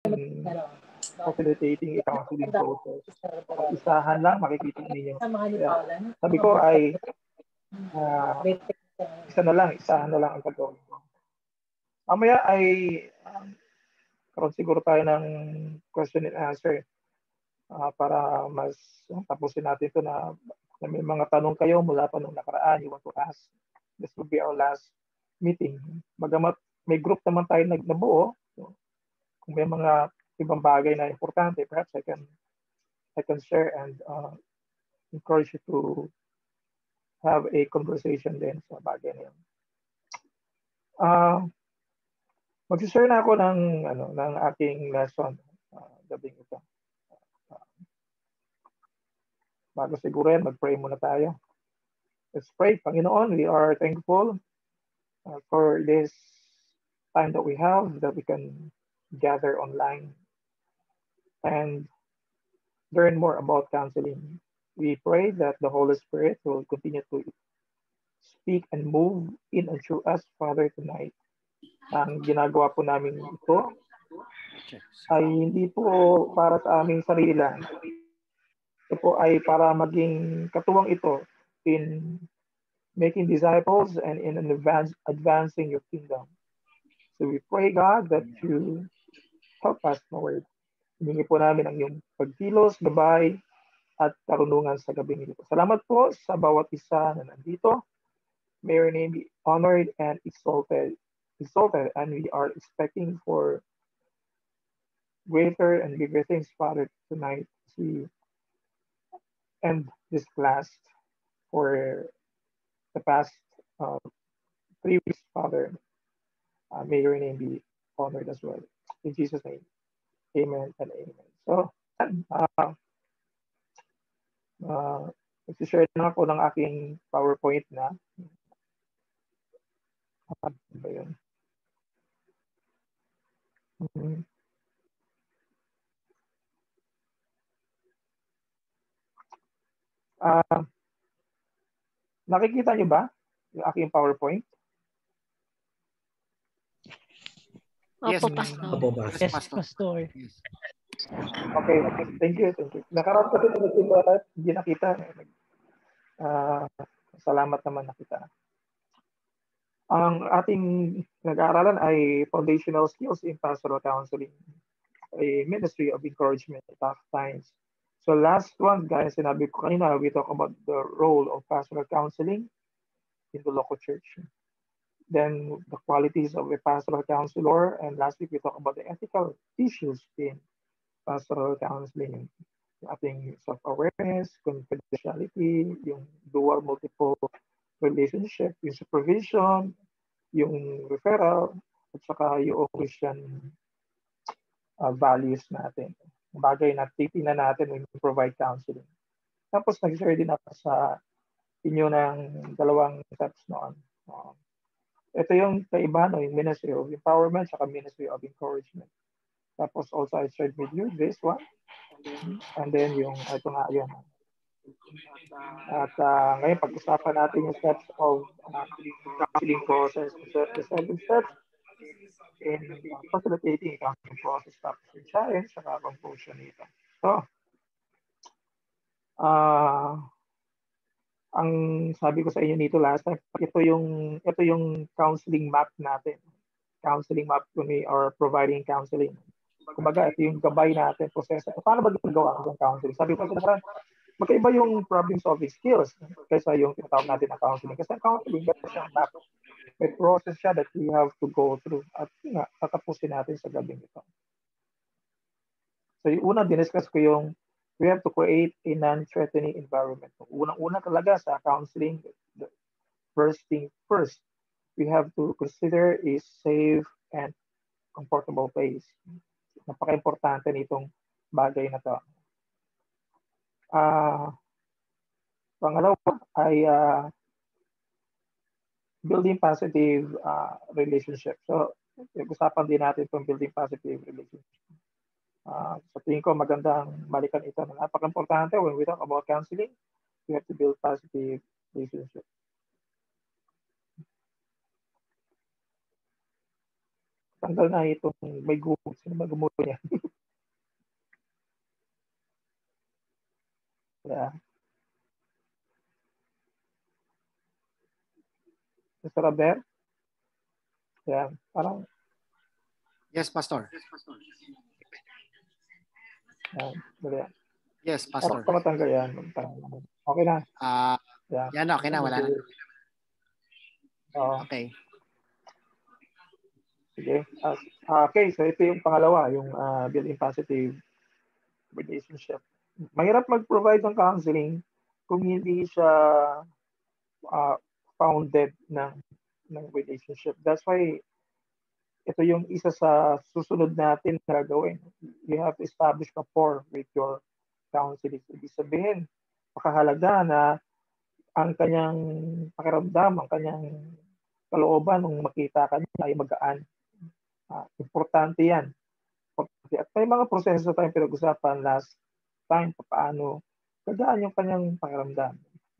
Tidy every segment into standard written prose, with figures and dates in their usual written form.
facilitating a counseling process. Isahan lang, makikita ninyo. Kaya, sabi ko ay isahan na lang ang gagawin ko. Mamaya ay karoon siguro tayo ng question and answer para mas tapusin natin ito na may mga tanong kayo mula pa nung nakaraan, you want to ask. This will be our last meeting. Bagamat may group naman tayo nabuo, so, kung may mga ibang bagay na importante, perhaps I can share and encourage you to have a conversation din sa bagay na yun. Mag-share na ako ng aking lesson gabing ito. Bago siguro yan, mag-pray muna tayo. Let's pray. Panginoon, we are thankful for this time that we have, that we can gather online and learn more about counseling. We pray that the Holy Spirit will continue to speak and move in and through us, Father, tonight. Ang ginagawa po namin ito ay hindi po para sa aming sarili lang. Ito po ay para maging katuwang ito in making disciples and in advancing your kingdom. So we pray, God, that you help us, Lord. Hiningi po namin ang iyong pagkilos, gabay, at karunungan sa gabi nito. Salamat po sa bawat isa na nandito. May your name be honored and exalted, and we are expecting for greater and bigger things, Father, tonight as we end this class for the past 3 weeks, Father. May your name be honored as well. In Jesus' name, amen and amen. So, share na ako ng aking PowerPoint na. Ano ba yun? Nakikita niyo ba yung aking PowerPoint? Yes, Yes, Pastor. Okay, thank you. Nakaroon kasi nag-iba, hindi nakita. Salamat naman nakita. Ang ating nag-aaralan ay Foundational Skills in Pastoral Counseling, a ministry of encouragement at tough times. So last one, guys, sinabi ko kanina, we talk about the role of pastoral counseling in the local church. Then the qualities of a pastoral counselor, and last week we talked about the ethical issues in pastoral counseling. Yung ating self-awareness, confidentiality, yung dual multiple relationship, yung supervision, yung referral, at saka yung Christian values natin. Bagay na titingnan natin when we provide counseling. Tapos nag-share din ako sa inyo ng dalawang steps noon. Ito yung kaibahan, yung Ministry of Empowerment saka Ministry of Encouragement. Tapos also I shared with you this one. And then yung ito nga yun. At ngayon pag-usapan natin yung steps of counseling process. The 7 steps in facilitating counseling process, tapos yung challenge saka conclusion nito. So, ang sabi ko sa inyo nito last time, ito yung counseling map natin. Counseling map when we are providing counseling. Kumbaga, ito yung gabay natin, proseso. Paano ba ginagawa ang counseling? Sabi ko sa magkaiba yung problem solving skills kaysa yung tinatawag natin na counseling. Kasi counseling, ito siyang map. May process siya that we have to go through. At nga, tatapusin natin sa gabing ito. So yung una, diniscuss ko yung we have to create a non-threatening environment. Unang-una talaga sa counseling, the first thing first, we have to consider a safe and comfortable place. Napaka-importante nitong bagay na to. Pangalawa ay building positive relationship. So, usapan din natin itong building positive relationship. Sa tingin ko magandang balikan ito. Napaka-importante when we talk about counseling, we have to build positive relationship. tanggal na itong may gumot. Sino ba gumot niya? Yeah. Mr. Robert? Yeah, parang... Yes, Pastor. Yeah. Yes, Pastor. Parang matanggal yan. Okay na. Yeah. Yan, okay na. Wala na. Okay. Sige. Okay, so ito yung pangalawa, yung building positive relationship. Mahirap mag-provide ng counseling kung hindi siya founded ng relationship. That's why ito yung isa sa susunod natin na gagawin. You have to establish rapport with your counseling. Ibig sabihin, makahalaga na ang kanyang pakiramdam, ang kanyang kalooban nung makita ka niya ay magaan. Importante yan. At may mga proseso tayong pinag-usapan last time paano gagaan yung kanyang pakiramdam.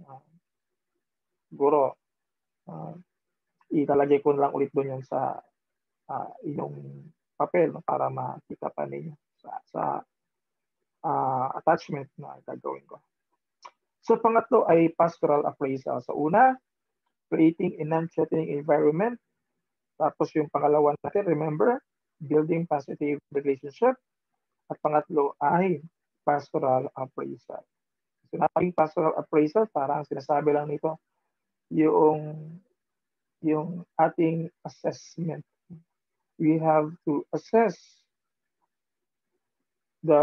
Siguro, ilalagay ko lang ulit doon yan sa inyong papel para makita pa ninyo sa attachment na gagawin ko. So, pangatlo ay pastoral appraisal. Sa una, creating a non-threatening environment. Tapos yung pangalawa natin, remember, building positive relationship. At pangatlo ay pastoral appraisal. Sinabing pastoral appraisal, parang sinasabi lang nito yung ating assessment. We have to assess the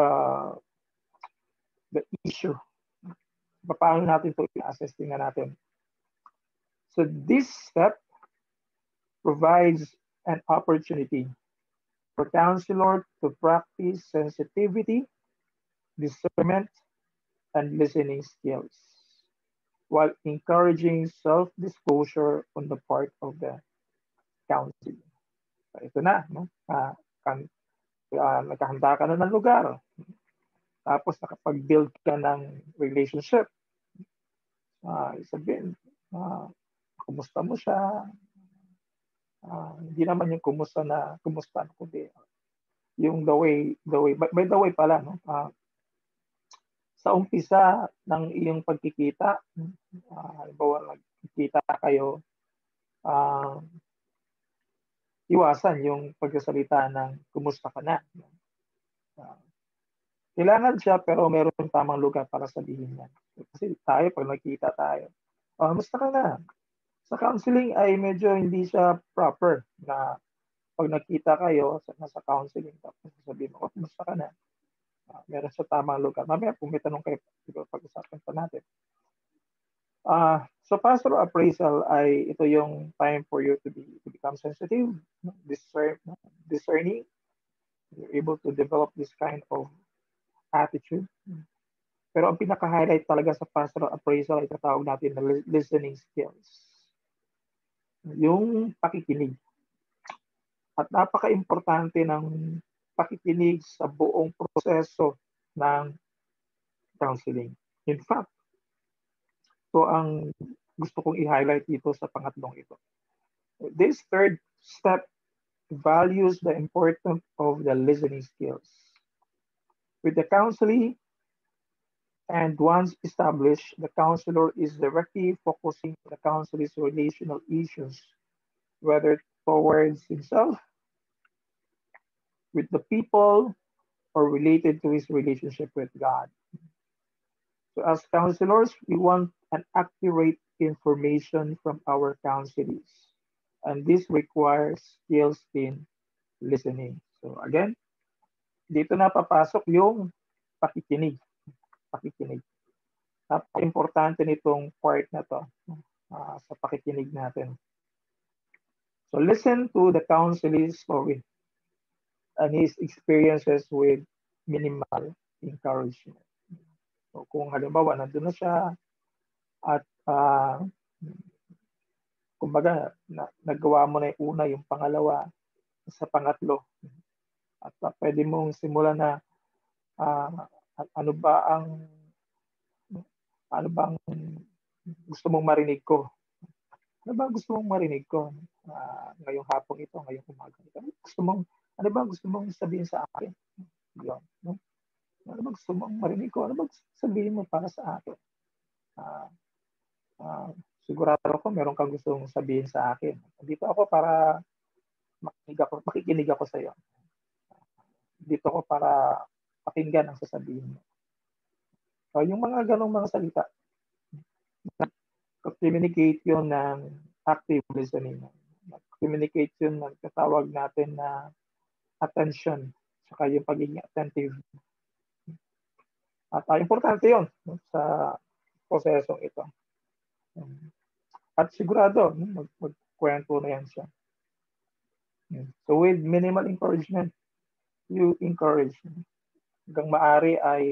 issue. Paano natin ito i-assess? Tingnan natin. So this step provides an opportunity for counselor to practice sensitivity, discernment, and listening skills while encouraging self-disclosure on the part of the counselor. So, ito na, no? Nakahanda ka na ng lugar. Tapos nakapag-build ka ng relationship. Sabihin, kumusta mo siya? Hindi naman yung kumusta, kundi yung the way, by the way pala, no? Sa umpisa ng iyong pagkikita, halimbawa nagkikita kayo, iwasan yung pagsasalita ng kumusta ka na. Kailangan siya pero meron tamang lugar para sabihin yan. Kasi tayo, pag nakita tayo, kumusta ka na? Sa counseling ay medyo hindi siya proper na pag nakita kayo sa counseling, tapos sabihin mo, kumusta ka na? Meron sa tamang lugar. Mamaya kung may tanong kayo, pag-usapan pa natin. So pastoral appraisal ay ito yung time for you to become sensitive, discerning. You're able to develop this kind of attitude. Pero ang pinaka-highlight talaga sa pastoral appraisal ay tatawag natin na listening skills. Yung pakikinig. At napaka-importante ng pakikinig sa buong proseso ng counseling. In fact, ito ang gusto kong i-highlight dito sa pangatlong ito. This third step values the importance of the listening skills. With the counseling, and once established, the counselor is directly focusing on the counselor's relational issues, whether towards himself, with the people, or related to his relationship with God. So as counselors, we want an accurate information from our counselees. And this requires skills in listening. So again, dito na papasok yung pakikinig. Napaka-importante nitong part na to sa pakikinig natin. So listen to the counselee's story and his experiences with minimal encouragement. So kung halimbawa nandun na siya at kumbaga nagawa mo na yung una, yung pangalawa, sa pangatlo. At pwede mong simulan na ano bang gusto mong marinig ko? Ano ba gusto mong marinig ko? ngayong hapong ito, ngayong umaga ito. Ano ba gusto mong sabihin sa akin? Yun, no? Ano ba gusto mong marinig ko? Ano ba sabihin mo para sa akin? Sigurado ako meron kang gustong sabihin sa akin. Dito ako para makikinig ako sa iyo. Dito ako para pakinggan ang sasabihin mo. So, yung mga ganong mga salita, communicate yun ng active listening. Communicate yun ng katawag natin na attention, saka yung pagiging attentive. At importante yun sa prosesong ito. At sigurado, magkwento na yan siya. So with minimal encouragement, you encourage. Hanggang maaari ay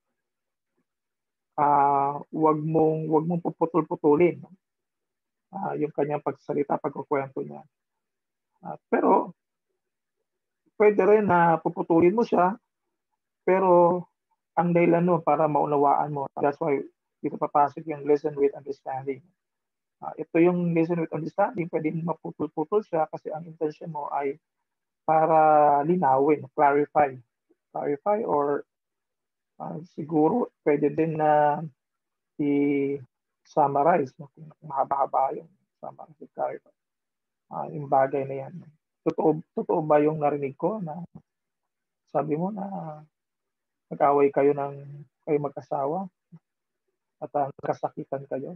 wag mong puputol-putulin yung kanyang pagsalita, pagkukwento niya. Pero pwede rin na puputulin mo siya, pero ang dahilan mo para maunawaan mo. That's why dito papasok yung listen with understanding. Ito yung listen with understanding, pwede maputol-putol siya kasi ang intention mo ay para linawin, clarify or siguro pwede din na i-summarize, kung mahaba-haba yung summarize, clarify yung bagay na yan. Totoo ba yung narinig ko na sabi mo na nag-away kayo mag-asawa at nagkasakitan kayo?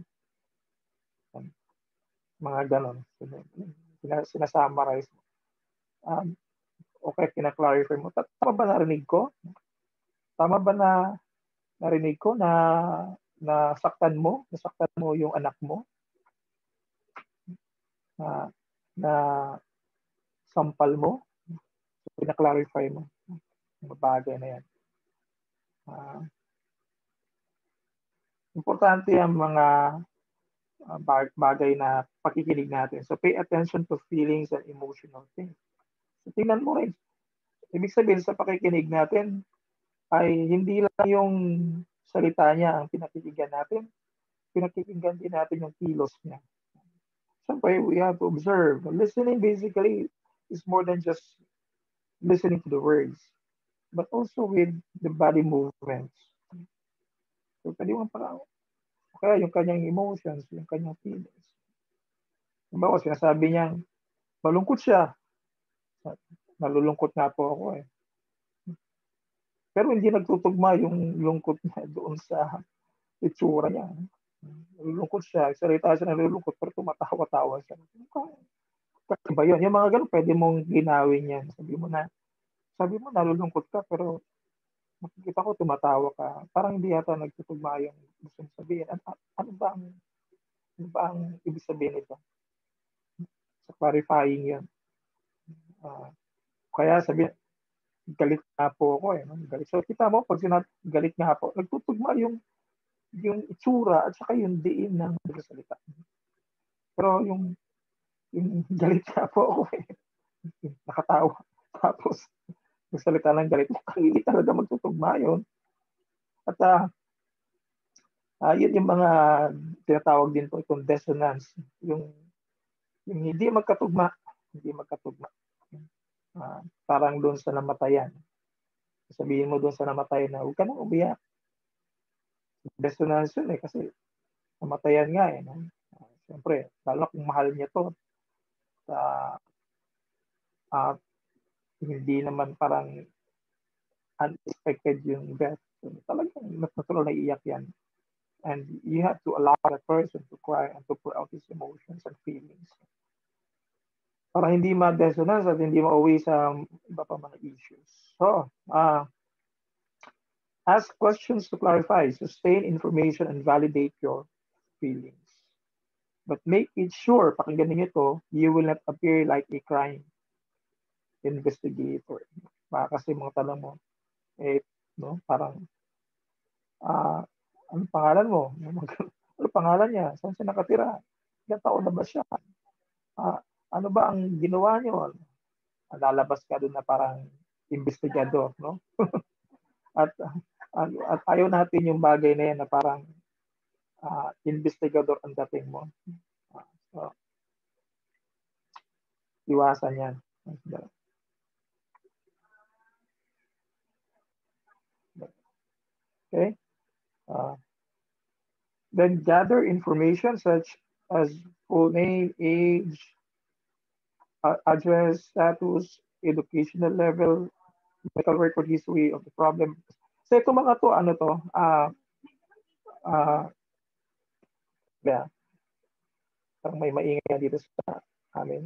Mga ganon. Sinasummarize mo. Okay, kina-clarify mo. Tama ba narinig ko? Tama ba na narinig ko na nasaktan mo yung anak mo? Na sampal mo? So, kina-clarify mo. Yung bagay na yan. Importante ang mga bagay na pakikinig natin. So pay attention to feelings and emotional things. So tingnan mo rin. Ibig sabihin sa pakikinig natin ay hindi lang yung salita niya ang pinakikinggan natin. Pinakikinggan din natin yung kilos niya. Siyempre, we have to observe. Listening basically is more than just listening to the words, but also with the body movements. So pwede mo parang kaya yung kanyang emotions, yung kanyang feelings. Diba, sinasabi niyang malungkot siya. Nalulungkot nga po ako eh. Pero hindi nagtutugma yung lungkot niya doon sa itsura niya. Nalulungkot siya. Salita siya nalulungkot pero tumatawa-tawa siya. Ba yun? Yung mga ganun, pwede mong ginawin yan. Sabi mo nalulungkot ka pero makikita ko tumatawa ka. Parang hindi yata nagtutugma yung gusto mong sabihin. Ano ba ang ibig sabihin nito? Sa clarifying yan. Kaya sabi, galit nga po ako eh. Galit. So kita mo, pag galit nga po, nagtutugma yung itsura at saka yung diin ng salita. Pero yung galit nga po ako eh. Nakatawa. Tapos, magsalita ng galit, hindi talaga magtutugma yun. At yun yung mga tinatawag din po itong dissonance. Yung hindi magkatugma. Parang doon sa namatayan. Sabihin mo doon sa namatayan na huwag ka nang umiyak. Dissonance yun eh kasi namatayan nga eh. No? Siyempre, lalo kung mahal niya to. Hindi naman parang unexpected yung death. So, talagang natural na iyak yan. And you have to allow that person to cry and to pour out his emotions and feelings. Para hindi ma-dissonance at hindi ma-uwi sa iba pa mga issues. So, ask questions to clarify, sustain information, and validate your feelings. But make it sure, pakinggan niyo ito, you will not appear like a crime investigator. Kasi mga tanong mo, no, parang, ano pangalan mo? Ano pangalan niya? Saan siya nakatira? Ilang taon na ba siya? Ano ba ang ginawa niyo? Lalabas ka doon na parang investigador, no? at ayaw natin yung bagay na yan na parang investigador ang dating mo. So, iwasan yan. Okay. Then gather information such as full name, age, address, status, educational level, medical record history of the problem. So ito mga to, ano to, yeah, may maingay dito sa amin.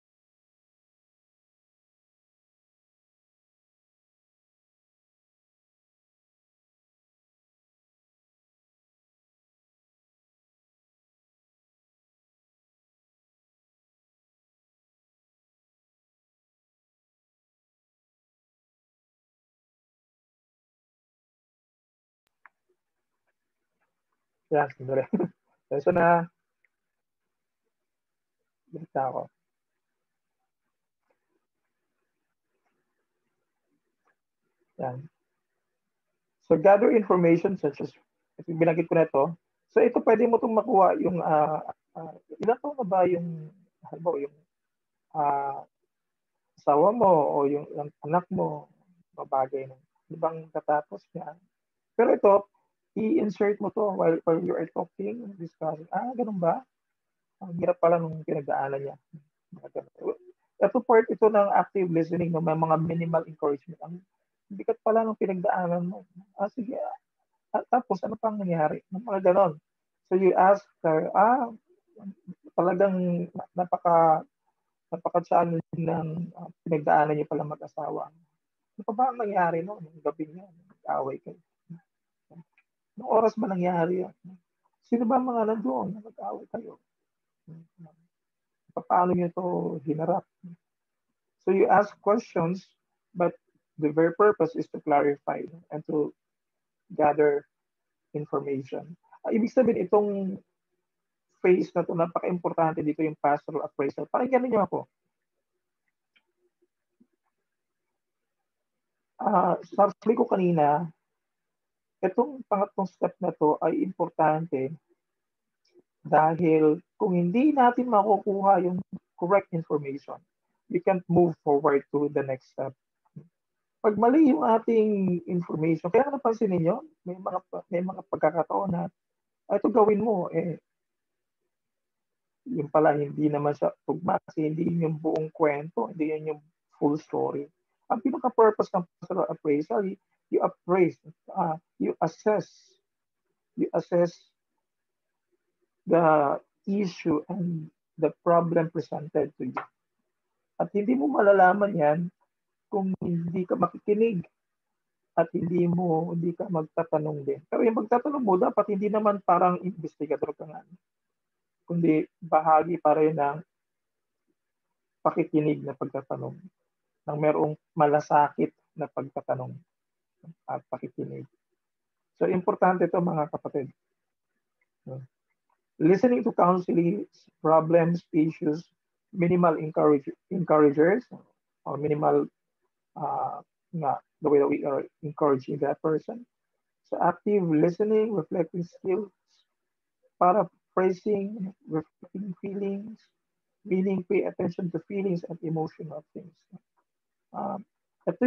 Yan, sandali. So na, balik ako. Yan. So gather information such as, binanggit ko na ito. So ito pwede mo itong makuha yung, ilan taon na ba yung, halimbawa yung asawa mo o yung anak mo, mabagay na. Di bang katapos niya? Pero ito, i-insert mo to while you are talking, discussing. Ganun ba? Ang hirap pala nung pinagdaanan niya. Ito part ito ng active listening, ng mga minimal encouragement. Ang bigat pala nung pinagdaanan mo. Sige. Tapos, ano pang nangyari? Mga ganon. So you ask her, talagang napaka-challenge ng pinagdaanan niyo pala mag-asawa. Ano pa ba ang nangyari no? Nung gabi niya, nag-away kayo. Nung oras ba nangyari yan? Sino ba mga nandoon na nag-away kayo? Paano niyo ito hinarap? So you ask questions, but the very purpose is to clarify and to gather information. Ibig sabihin, itong phase na ito, napaka-importante dito yung pastoral appraisal. Pakinggan niyo ako. Sabi ko kanina, itong pangatlong step na to ay importante dahil kung hindi natin makukuha yung correct information, we can't move forward to the next step. Pag mali yung ating information, kaya napansin ninyo, may mga pagkakataon na ito gawin mo, yung pala hindi naman siya tugma kasi hindi yun yung buong kwento, hindi yun yung full story. Ang pinaka-purpose ng pastoral appraisal, you appraise, you assess the issue and the problem presented to you. At hindi mo malalaman yan kung hindi ka makikinig at hindi ka magtatanong din. Pero yung magtatanong mo, dapat hindi naman parang investigador ka nga, kundi bahagi pa rin ng pakikinig na pagtatanong, ng merong malasakit na pagtatanong at pakikinig. So, importante ito mga kapatid. Listening to counseling, problems, issues, minimal encouragers, or minimal the way that we are encouraging that person. So active listening, reflecting skills, paraphrasing, reflecting feelings, meaning pay attention to feelings and emotional things. Ito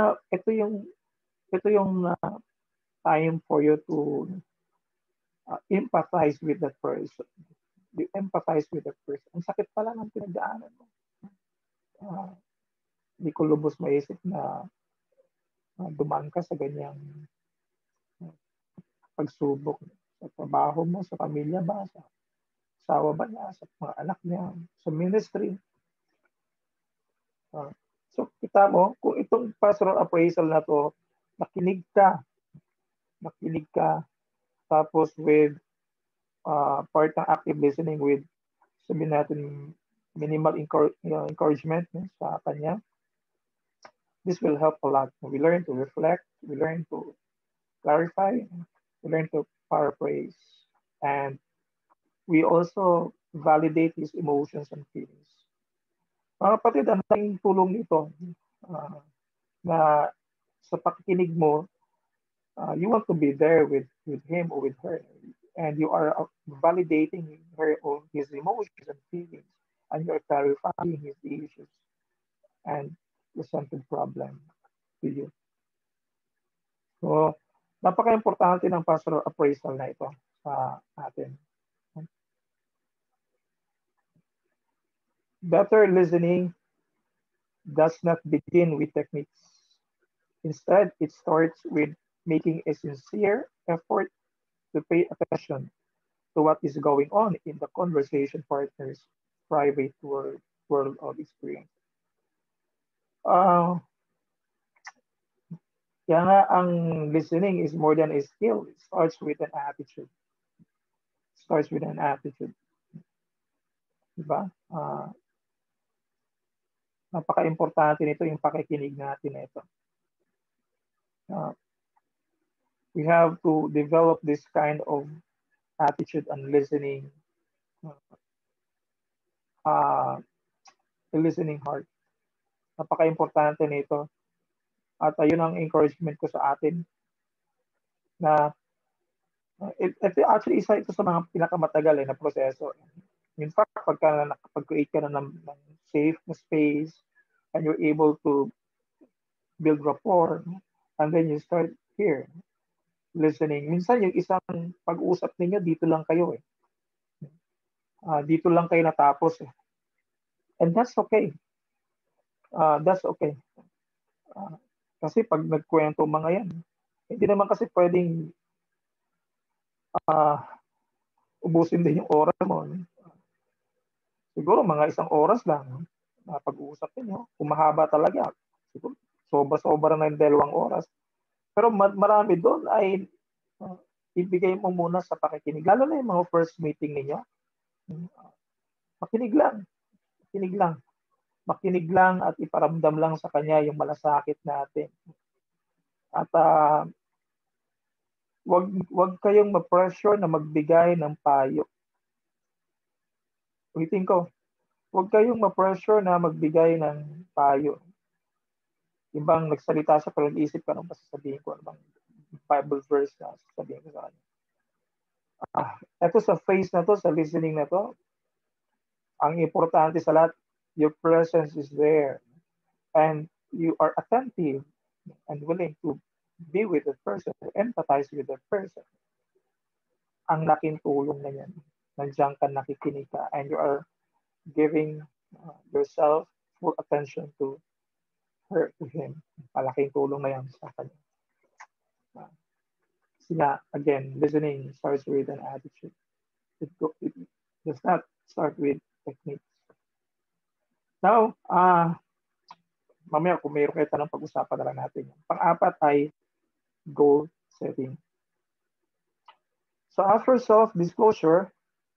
yung time for you to empathize with that person. You empathize with that person. Ang sakit pala ng pinagdaanan mo. Hindi ko lubos maisip na dumaan ka sa ganyang pagsubok sa trabaho mo, sa pamilya ba, sa asawa ba niya, sa mga anak niya, sa ministry. So kita mo, kung itong pastoral appraisal na to, nakinig ka, tapos with part ng active listening with, sabihin natin, minimal encouragement sa kanya, this will help a lot. We learn to reflect, we learn to clarify, we learn to paraphrase, and we also validate his emotions and feelings. Mga kapatid, ang tanging tulong nito na sa pakikinig mo, you want to be there with him or with her, and you are validating her or his emotions and feelings. and you're clarifying his issues and presented problem to you. So, napaka-importante ng pastoral appraisal na ito sa atin. Better listening does not begin with techniques. Instead, it starts with making a sincere effort to pay attention to what is going on in the conversation partner's private world of experience. Kaya nga, ang listening is more than a skill. It starts with an attitude. Starts with an attitude. Diba? Napaka-importante nito yung pakikinig natin na ito. We have to develop this kind of attitude and listening, a listening heart. Napaka-importante nito. At ayun ang encouragement ko sa atin na actually isa ito sa mga pinakamatagal na proseso. In fact, pagka nakapag-create ka na ng safe na space and you're able to build rapport and then you start here listening. Minsan yung isang pag-usap ninyo, dito lang kayo eh. Dito lang kayo natapos eh. And that's okay. That's okay. Kasi pag nagkwento mga yan, hindi naman kasi pwedeng ubusin din yung oras mo. Siguro mga 1 oras lang pag-uusap niyo. Kung mahaba talaga, siguro sobra-sobra na yung 2 oras. Pero marami doon ay ibigay mo muna sa pakikinig. Lalo na yung mga first meeting ninyo. Makinig lang. Makinig lang. Makinig lang at iparamdam lang sa kanya yung malasakit natin. At wag kayong ma-pressure na magbigay ng payo. Ulitin ko, wag kayong ma-pressure na magbigay ng payo. Ibang nagsalita siya pero naisip ka nung sasabihin ko, ano bang Bible verse na sasabihin ko sa kanya. Ito sa phase na to, sa listening na to, ang importante sa lahat, your presence is there and you are attentive and willing to be with the person, to empathize with the person. Ang laking tulong na yan. Nandiyan ka, nakikinig ka, and you are giving yourself full attention to her, to him. Malaking tulong na yan sa kanya. Again, listening starts with an attitude. It does not start with techniques. Now, mamaya kung mayroon kayo tanong, pag-usapan na lang natin. Pang-apat ay goal setting. So after self-disclosure,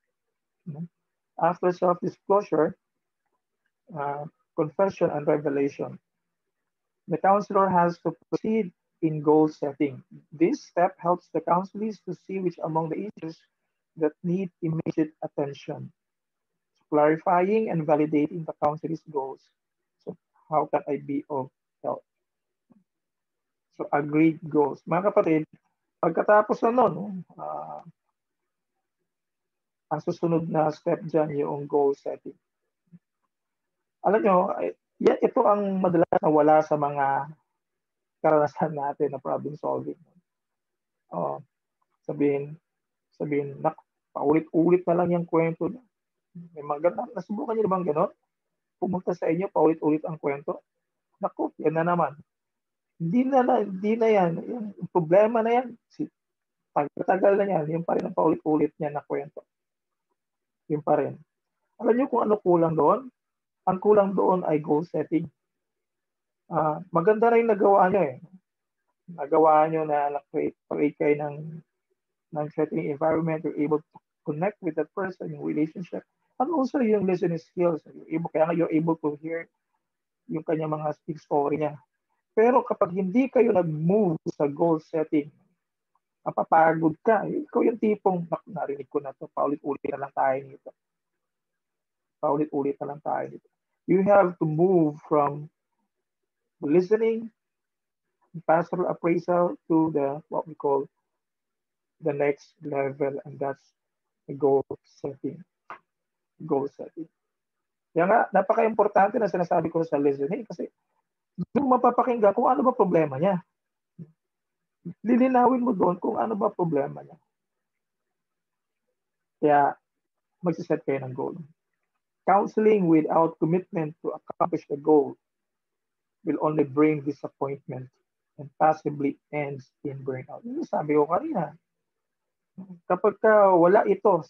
confession and revelation, the counselor has to proceed in goal setting. This step helps the counselees to see which among the issues that need immediate attention, clarifying and validating the counselee's goals. So how can I be of help? So agreed goals. Mga kapatid, pagkatapos na nun, ang susunod na step dyan yung goal setting. Alam nyo, ito ang madalas na wala sa mga karanasan natin na problem solving. Sabihin, paulit-ulit na lang yung kwento. May mga ganun. Nasubukan nyo naman gano'n? Pumunta sa inyo, paulit-ulit ang kwento. Naku, yan na naman. Hindi na yan. Yung problema na yan, tagal na yan. Yung pa rin ang paulit-ulit niya na kwento. Yung pa rin. Alam nyo kung ano kulang doon? Ang kulang doon ay goal setting. Maganda rin nagawa nyo eh. Nagawa nyo na create kayo ng setting environment, you're able to connect with that person, yung relationship, and also yung listening skills. Kaya nga you're able to hear yung kanya mga speak story niya. Pero kapag hindi kayo nag-move sa goal setting, mapapagod ka. Ikaw yung tipong, narinig ko na to, paulit-ulit na lang tayo nito. Paulit-ulit na lang tayo nito. You have to move from listening, pastoral appraisal to what we call the next level, and that's the goal setting. Goal setting. Kaya nga, napaka-importante na sinasabi ko sa listening kasi doon mapapakinggan kung ano ba problema niya. Lilinawin mo doon kung ano ba problema niya. Kaya magsiset kayo ng goal. Counseling without commitment to accomplish the goal will only bring disappointment and possibly ends in burnout. Yung sabi ko kanina, kapag wala ito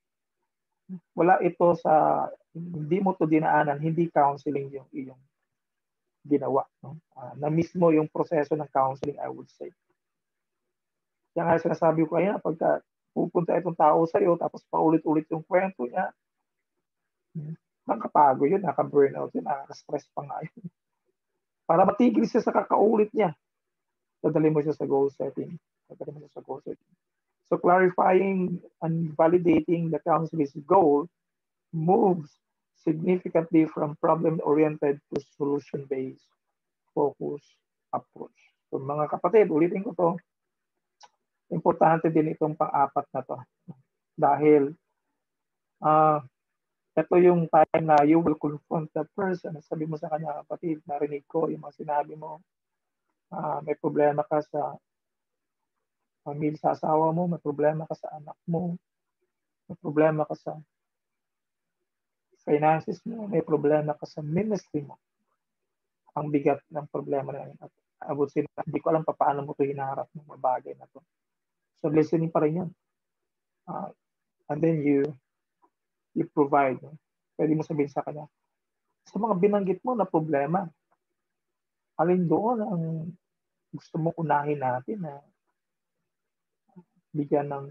sa, hindi mo to dinaanan, hindi counseling yung iyong ginawa. No? Na mismo yung proseso ng counseling, I would say. Kaya nga sinasabi ko kanina, pagka pupunta itong tao sa'yo, tapos paulit-ulit yung kwento niya, nakapagod yun, naka-burnout yun, nakaka-stress pa nga yun. Para matigil siya sa kakaulit niya, dadali mo siya sa goal setting. So clarifying and validating the counseling's goal moves significantly from problem-oriented to solution-based focus approach. So mga kapatid, ulitin ko to, importante din itong pang-apat na to. Dahil ito yung time na you will confront the person. Sabi mo sa kanya, kapatid, narinig ko yung mga sinabi mo. May problema ka sa pamilya, sa asawa mo, may problema ka sa anak mo, may problema ka sa finances mo, may problema ka sa ministry mo. Ang bigat ng problema na yun. At hindi ko alam paano mo ito hinaharap ng mga bagay na to. So listening pa rin yan. And then you provide. Pwede mo sabihin sa kanya, sa mga binanggit mo na problema, alin doon ang gusto mo unahin natin na bigyan ng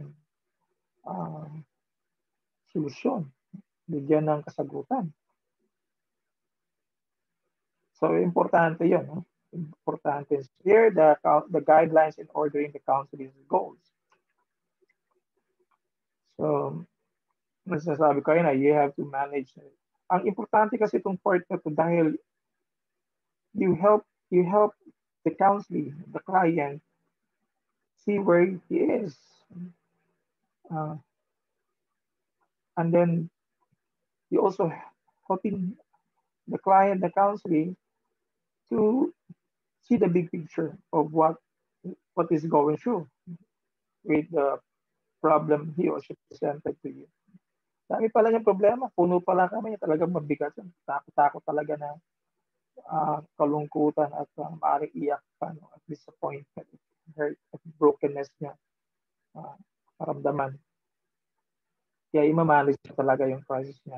solusyon, bigyan ng kasagutan. So, importante yun. No? Importante. Here, the guidelines in ordering the counseling goals. So, nasasabi ko yun na you have to manage. Ang importante kasi itong part na ito dahil you help the counselee, the client, see where he is. And then you also helping the client, the counseling, to see the big picture of what is going through with the problem he or she presented to you. Dami pala niyang problema. Puno pala kami. Talagang mabigat. Takot talaga na kalungkutan at maaaring iyak pa, no? At disappointment, hurt, at brokenness niya maramdaman. Kaya imamanage talaga yung crisis niya.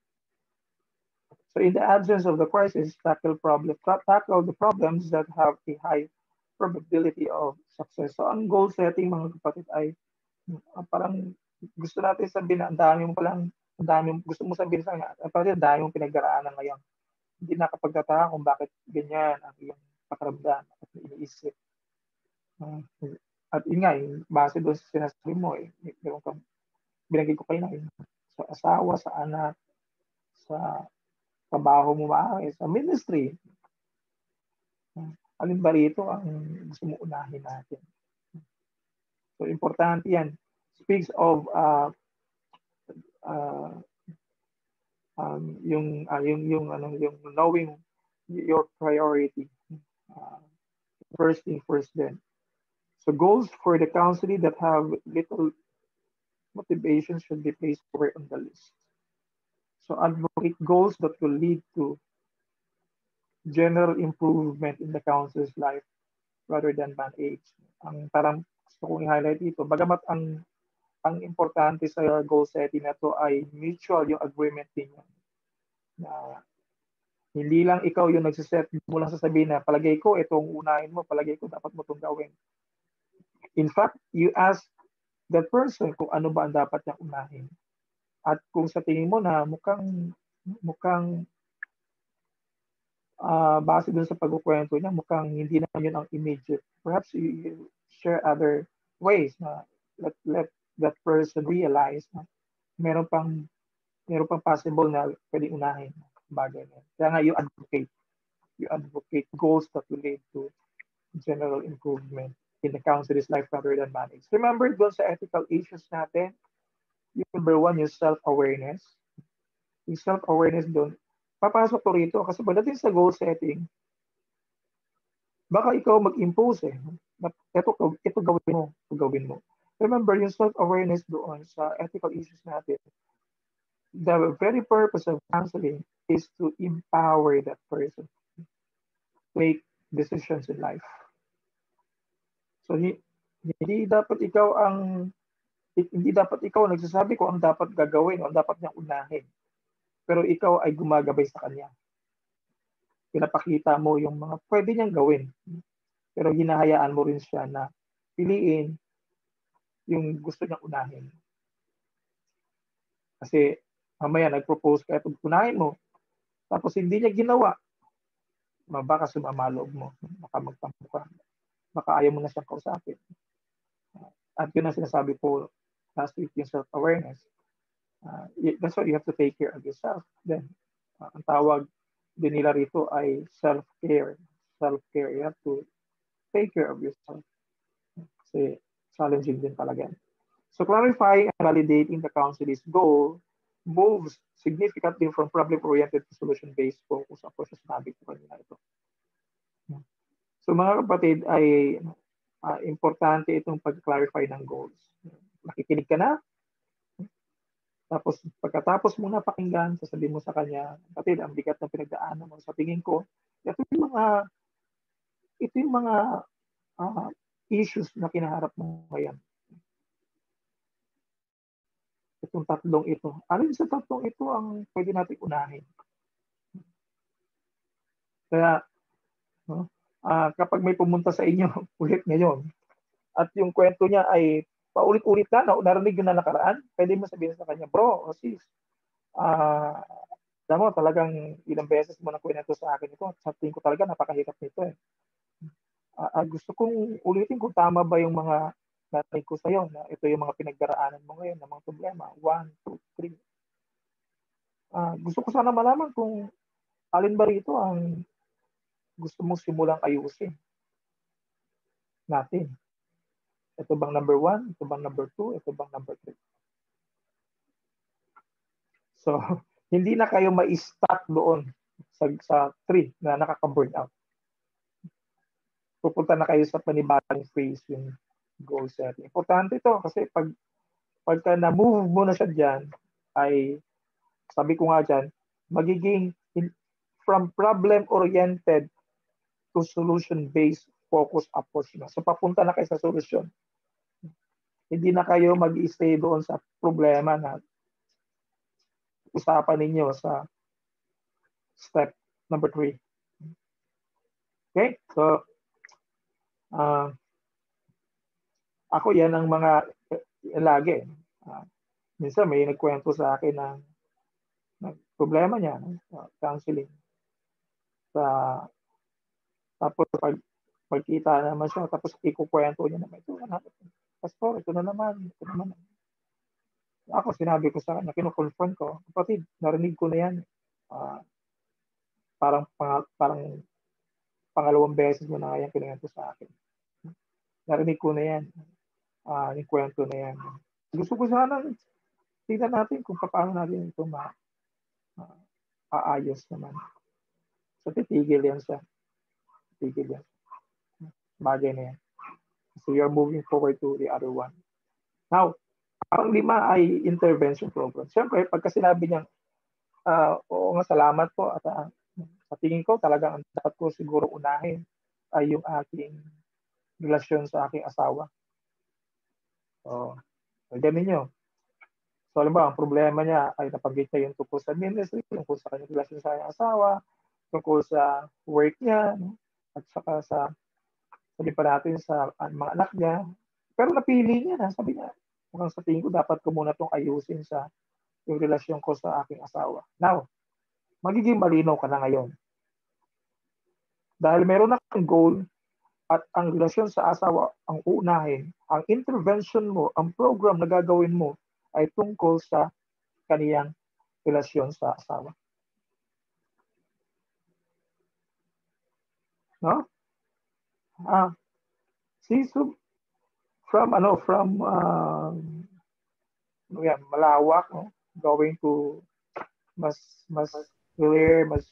So in the absence of the crisis, tackle the problems that have a high probability of success. So ang goal setting, mga kapatid, ay parang gusto natin sabihin na ang dami gusto mo sabihin sa kanya, parang ang dami mong pinag-araanan ngayon. Hindi nakapagtataka kung bakit ganyan ang iyong pakiramdam at iniisip. At yun nga, base doon sa sinasabi mo, meron kang binagay ko kayo na sa asawa, sa anak, sa trabaho mo sa ministry. Alin ba rito ang gusto mo unahin natin? So, importante yan. Speaks of yung knowing your priority. First thing first then. So goals for the counseling that have little motivation should be placed over on the list. So advocate goals that will lead to general improvement in the counselor's life rather than manage. Ang parang gusto kong i-highlight dito, bagamat ang importante sa goal setting na to ay mutual yung agreement ninyo. Na hindi lang ikaw yung nagsiset mo lang sasabihin na palagay ko itong unahin mo, palagay ko dapat mo itong gawin. In fact, you ask that person kung ano ba ang dapat niyang unahin. At kung sa tingin mo na mukhang base dun sa pagkukwento niya, mukhang hindi naman yun ang immediate. Perhaps you share other ways na let that person realize na meron pang possible na pwedeng unahin bagay na. Kaya nga you advocate goals that will lead to general improvement in the counselor's life rather than manage. Remember doon sa ethical issues natin, yung number one, yung self-awareness. Yung self-awareness doon, papasok to rito kasi pagdating sa goal setting, baka ikaw mag-impose ito gawin mo. Remember, yung self-awareness doon sa ethical issues natin, the very purpose of counseling is to empower that person to make decisions in life. So, hindi dapat ikaw nagsasabi ko ang dapat gagawin o ang dapat niyang unahin. Pero ikaw ay gumagabay sa kanya. Pinapakita mo yung mga pwede niyang gawin. Pero hinahayaan mo rin siya na piliin yung gusto niyang unahin. Kasi mamaya nag-propose ka, unahin mo, tapos hindi niya ginawa, baka sumama loob mo, baka magtampo ka, baka ayaw mo na siyang kausapin. At yun ang sinasabi ko last week, yung self-awareness. That's why you have to take care of yourself. Then, ang tawag din nila rito ay self-care. Self-care, you have to take care of yourself. Kasi challenging din talaga. So clarifying and validating the counseling's goal moves significantly from problem-oriented to solution-based focus approach sa sinabi ko kanina ito. So mga kapatid, ay importante itong pag-clarify ng goals. Nakikinig ka na, tapos pagkatapos mo napakinggan, sasabihin mo sa kanya, kapatid, ang bigat ng pinagdaanan mo. Sa tingin ko, ito yung mga issues na kinaharap mo ngayon. Itong tatlong ito. Alin sa tatlong ito ang pwede natin unahin? Kaya, kapag may pumunta sa inyo ulit ngayon, at yung kwento niya ay paulit-ulit na, narinig yun na nakaraan, pwede mo sabihin sa kanya, bro, o sis, alam mo, talagang ilang beses mo na kwento sa akin ito. Sa tingin ko talaga, napakahirap nito eh. Gusto kong ulitin kung tama ba yung mga narinig ko sa'yo, na ito yung mga pinagdaraanan mo ngayon, na mga problema. 1, 2, 3. Gusto ko sana malaman kung alin ba rito ang gusto mong simulang ayusin natin. Ito bang number 1? Ito bang number 2? Ito bang number 3? So, hindi na kayo ma-stuck doon sa 3 na nakaka-burn out. Pupunta na kayo sa panibagong phase yung goal setting. Importante ito kasi pagka na-move mo na siya dyan, ay sabi ko nga dyan, magiging from problem-oriented to solution-based focus approach na. So papunta na kayo sa solusyon. Hindi na kayo mag-stay doon sa problema na usapan ninyo sa step number 3. Okay? So, ako yan ang mga lagi. Minsan may nagkwento sa akin ng problema niya, counseling. Tapos pagkita naman siya, tapos ikukwento niya naman, Pastor, ito na naman. Ako, sinabi ko sa kanya, kinukonfront ko, kapatid, narinig ko na yan. Parang pangalawang beses mo na yan kinuwento sa akin. Narinig ko na yan. Yung kwento na yan. Gusto ko sana tingnan natin kung paano natin ito aayos naman. So, titigil yan siya. Titigil yan. Bagay na yan. So, you're moving forward to the other one. Now, ang 5 ay intervention program. Siyempre, pagka sinabi niya, oo nga, salamat po. At sa tingin ko, talagang ang dapat ko siguro unahin ay yung aking relasyon sa aking asawa. So, ganun nyo. So, alam ba, ang problema niya ay napanggit niya yung tungkol sa ministry, tungkol sa kanyang relasyon sa kanyang asawa, tungkol sa work niya, at saka sabi pa natin sa mga anak niya. Pero napili niya na, sabi niya, mukhang sa tingin ko, dapat ko muna itong ayusin sa yung relasyon ko sa aking asawa. Now, magiging malinaw ka na ngayon. Dahil meron na kang goal at ang relasyon sa asawa ang unahin, ang intervention mo, ang program na gagawin mo ay tungkol sa kaniyang relasyon sa asawa. No? From malawak, no? Going to mas clear, mas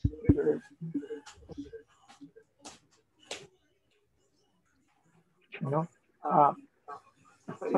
no? So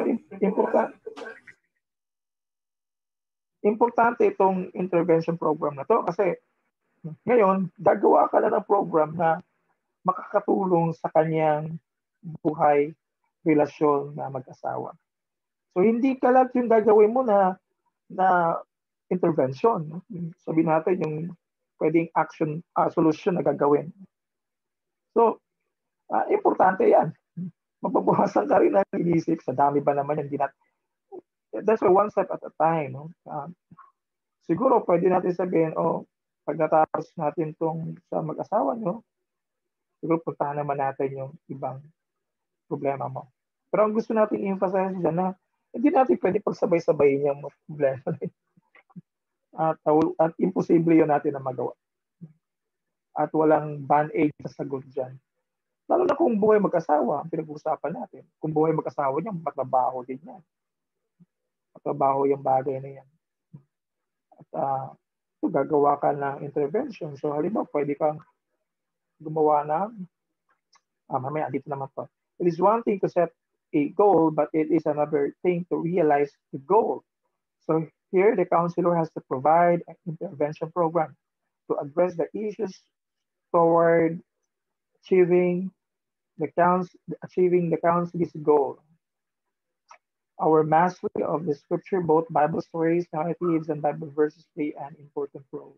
importante itong intervention program na to kasi ngayon gagawa ka na ng program na makakatulong sa kanyang buhay, relasyon na mag-asawa. So hindi ka lang yung gagawin mo na intervention. Sabihin natin yung pwedeng action, solution na gagawin. So, importante yan. Mababawasan ka rin ang inisip. Sa dami ba naman yan? That's one step at a time. No? Siguro pwede natin sabihin, pag natapos natin itong sa mag-asawa nyo, siguro puntahan naman natin yung ibang problema mo. Pero ang gusto natin i-emphasize dyan na hindi natin pwede pagsabay-sabayin yung problema. At imposible yun natin na magawa. At walang band-aid sa sagot dyan. Lalo na kung buhay mag-asawa, ang pinag-uusapan natin. Kung buhay mag-asawa niya, matrabaho din yan. Matrabaho yung bagay na yan. At gagawa ka ng intervention. So halimbawa, pwede kang gumawa ng, mamaya, dito naman to. It is one thing to set a goal, but it is another thing to realize the goal. So here, the counselor has to provide an intervention program to address the issues toward achieving the counseling's goal. Our mastery of the scripture, both Bible stories, narratives, and Bible verses play an important role.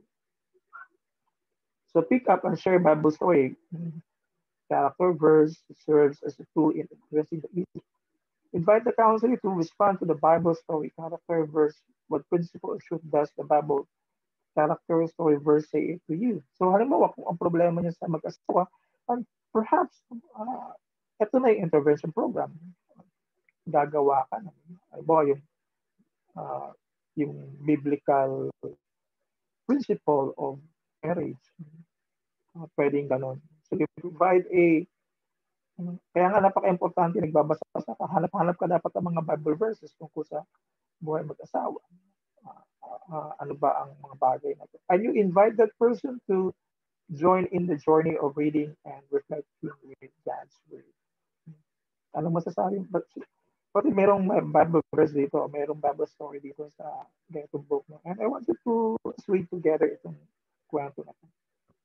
So pick up and share Bible story. Character verse serves as a tool in addressing the issue. Invite the counselor to respond to the Bible story, character verse. What principle or truth does the Bible character story verse say to you? So halimbawa kung ang problema niya sa mag-asawa, and perhaps ito na yung intervention program. Gagawa ka na. Halimbawa yung biblical principle of marriage. Pwedeng ganon. So you provide kaya nga napaka-importante nagbabasa ka, hanap-hanap ka dapat ang mga Bible verses tungkol sa buhay mag-asawa. Ano ba ang mga bagay na ito? And you invite that person to join in the journey of reading and reflecting with God's Word. Ano masasabi? Pati merong Bible verse dito, merong Bible story dito sa ganitong book. And I want you to read together itong kwento na ito.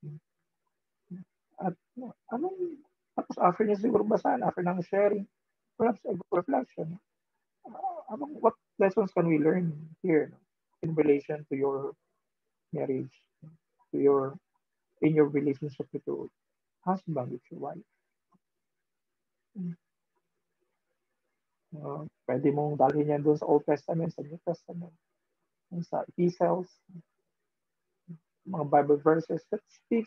At tapos after niya siguro basahin, after ng sharing, perhaps a reflection. What lessons can we learn here in relation to your marriage, in your relationship with your husband, with your wife? Pwede mong dalhin yan doon sa Old Testament, sa New Testament, sa epistles, mga Bible verses that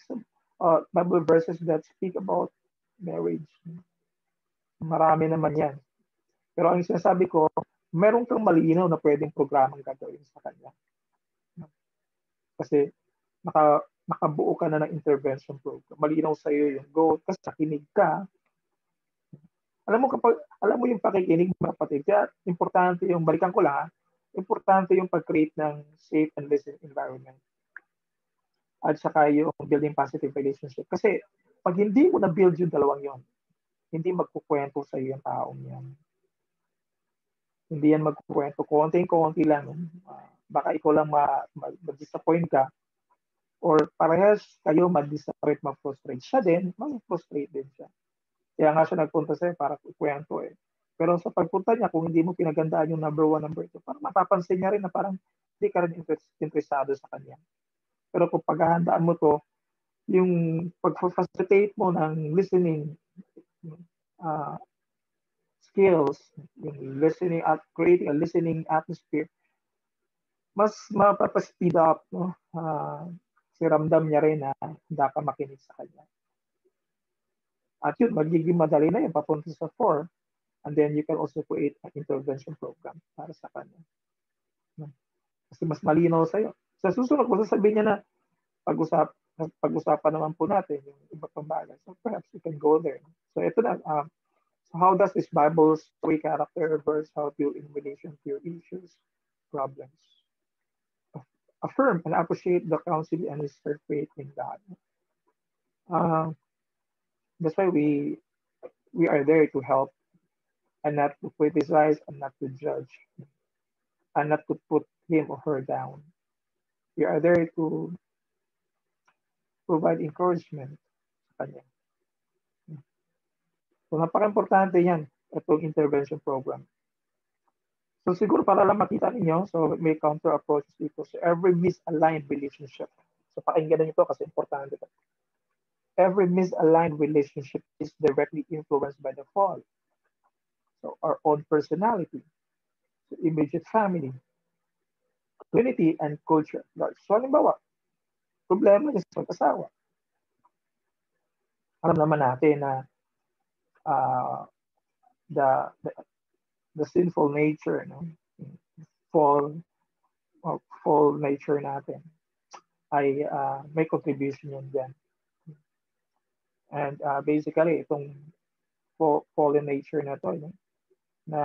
speak about marriage. Marami naman yan. Pero ang sinasabi ko, meron kang malinaw na pwedeng programang gagawin sa kanya. Kasi nakabuo ka na ng intervention program. Malinaw sa iyo yung goal kasi nakinig ka. Alam mo yung pakikinig, mga kapatid, kaya importante yung, balikan ko lang, importante yung pag-create ng safe and listening environment. At saka yung building positive relationship. Kasi pag hindi mo na-build yung dalawang yon, hindi magkukwento sa iyo yung taong yan. Hindi yan magkukwento. Konting-konti lang. Baka ikaw lang mag-disappoint ka. Or parehas kayo mag-disappoint, mag-frustrate. Siya din, mag-frustrate din siya. Kaya nga siya nagpunta sa'yo para kukwento eh. Pero sa pagpunta niya, kung hindi mo pinagandaan yung number 1, number 2, parang mapapansin niya rin na parang hindi ka rin interesado sa kanya. Pero kung paghahandaan mo to, yung pag-facilitate mo ng listening skills, yung listening at creating a listening atmosphere, mas mapapa-speed up, no? Si ramdam niya rin na dapat makinig sa kanya. At yun, magiging madali na yun, papunta sa 4. And then you can also create an intervention program para sa kanya. Kasi mas malinaw sa'yo. Sa susunod ko, sasabihin niya na pag-usapan naman po natin yung iba pang bagay. So perhaps you can go there. So ito na, so how does this Bible story character verse help you in relation to your issues, problems? affirm and appreciate the counselor and his faith in God. That's why we are there to help and not to criticize and not to judge and not to put him or her down. We are there to provide encouragement sa kanya. So napaka-importante yan, itong intervention program. So siguro para lang makita ninyo, so may counter approaches dito. So every misaligned relationship. So pakinggan nyo ito kasi importante ito. Every misaligned relationship is directly influenced by the fall. So our own personality, so immediate family, community, and culture. So halimbawa, problema niya sa mag-asawa. Alam naman natin na the sinful nature, no? fall nature natin ay may contribution yun dyan. And basically, itong fallen nature na to, no? Na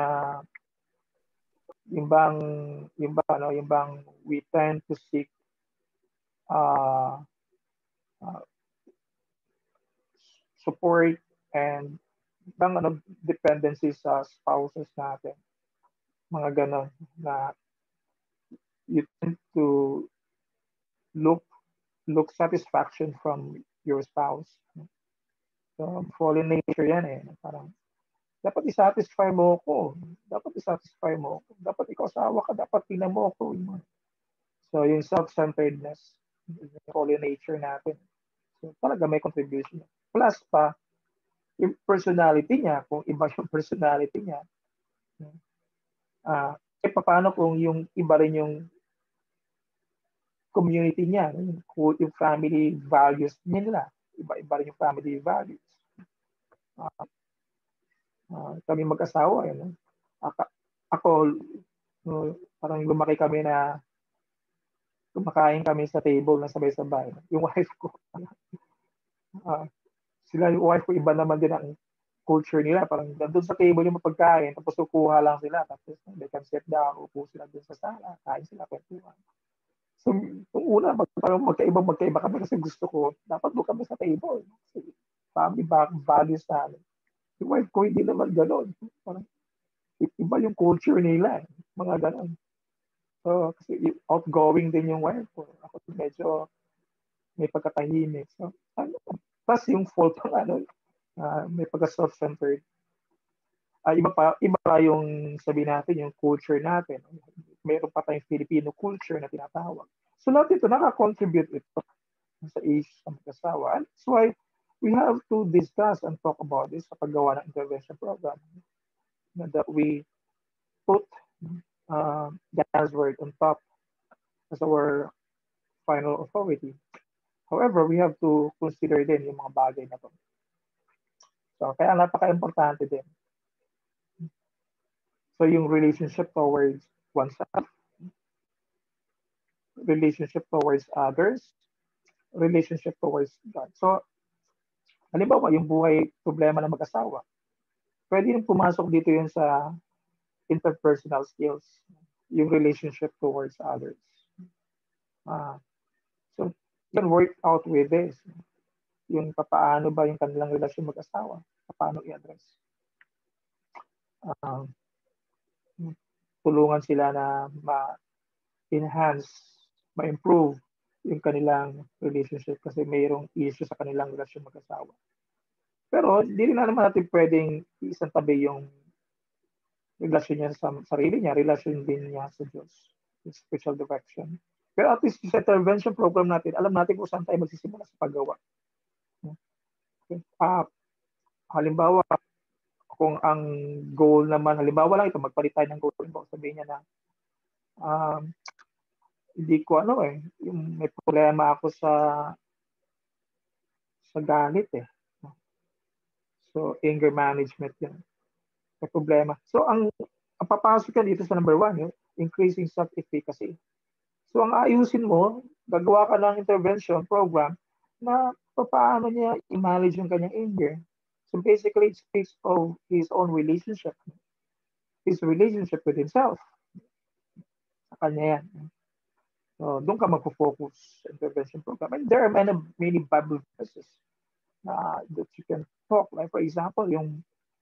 yung bang we tend to seek support and bang dependency sa spouses natin. Mga ganon na you tend to look satisfaction from your spouse. So, fallen nature yan eh. Parang, dapat i-satisfy mo ako. Dapat ikaw asawa ka. Dapat tingnan mo ako. So, yung self-centeredness, yung fallen nature natin. So, talaga may contribution. Plus pa, yung personality niya, kung iba yung personality niya, paano kung yung iba rin yung community niya, yung family values nila, iba rin yung family values. Kami mag-asawa, ako, parang lumaki kami na kumakain kami sa table na sabay-sabay. Yung wife ko, yung wife ko, iba naman din ang culture nila. Parang doon sa table yung mapagkain, tapos kukuha lang sila, tapos they can sit down, upo sila doon sa sala, kain sila, kwentuhan. So, kung una, parang magkaiba kami kasi gusto ko, dapat doon kami sa table. Kasi family values namin. Yung wife ko, hindi naman gano'n. Parang, iba yung culture nila. Mga gano'n. So, kasi outgoing din yung wife ko. Ako medyo may pagkatahimik. So, plus yung fault pang may pagka-self-centered. Iba pa yung sabihin natin, yung culture natin. Mayroon pa tayong Filipino culture na tinatawag. So, lahat ito, nakakontribute ito sa age ng mag-asawa. And that's why we have to discuss and talk about this sa paggawa ng intervention program. That we put God's word on top as our final authority. However, we have to consider din yung mga bagay na to. So, kaya napaka-importante din. So, yung relationship towards oneself, relationship towards others, relationship towards God. So, halimbawa, yung buhay problema ng mag-asawa, pwede rin pumasok dito yun sa interpersonal skills, yung relationship towards others. So, you can work out with this. Yung paano ba yung kanilang relasyon mag-asawa, paano i-address. Tulungan sila na ma-enhance, ma-improve yung kanilang relationship kasi mayroong issue sa kanilang relasyon mag-asawa. Pero hindi rin naman natin pwedeng isang tabi yung relasyon niya sa sarili niya, relasyon din niya sa Diyos, spiritual direction. Pero at least sa intervention program natin, alam natin kung saan tayo magsisimula sa paggawa. Halimbawa, kung ang goal naman, halimbawa lang ito, magpalit tayo ng goal, sabihin niya na, hindi ko yung may problema ako sa galit So, anger management yan. May problema. So, ang papasok yan dito sa number 1, increasing self-efficacy. So, ang ayusin mo, gagawa ka ng intervention program na paano niya i-manage yung kanyang anger. So, basically, it speaks of his own relationship. His relationship with himself. Sa kanya yan. So, doon ka magpo-focus sa intervention program. And there are many Bible verses that you can talk. Like, for example, yung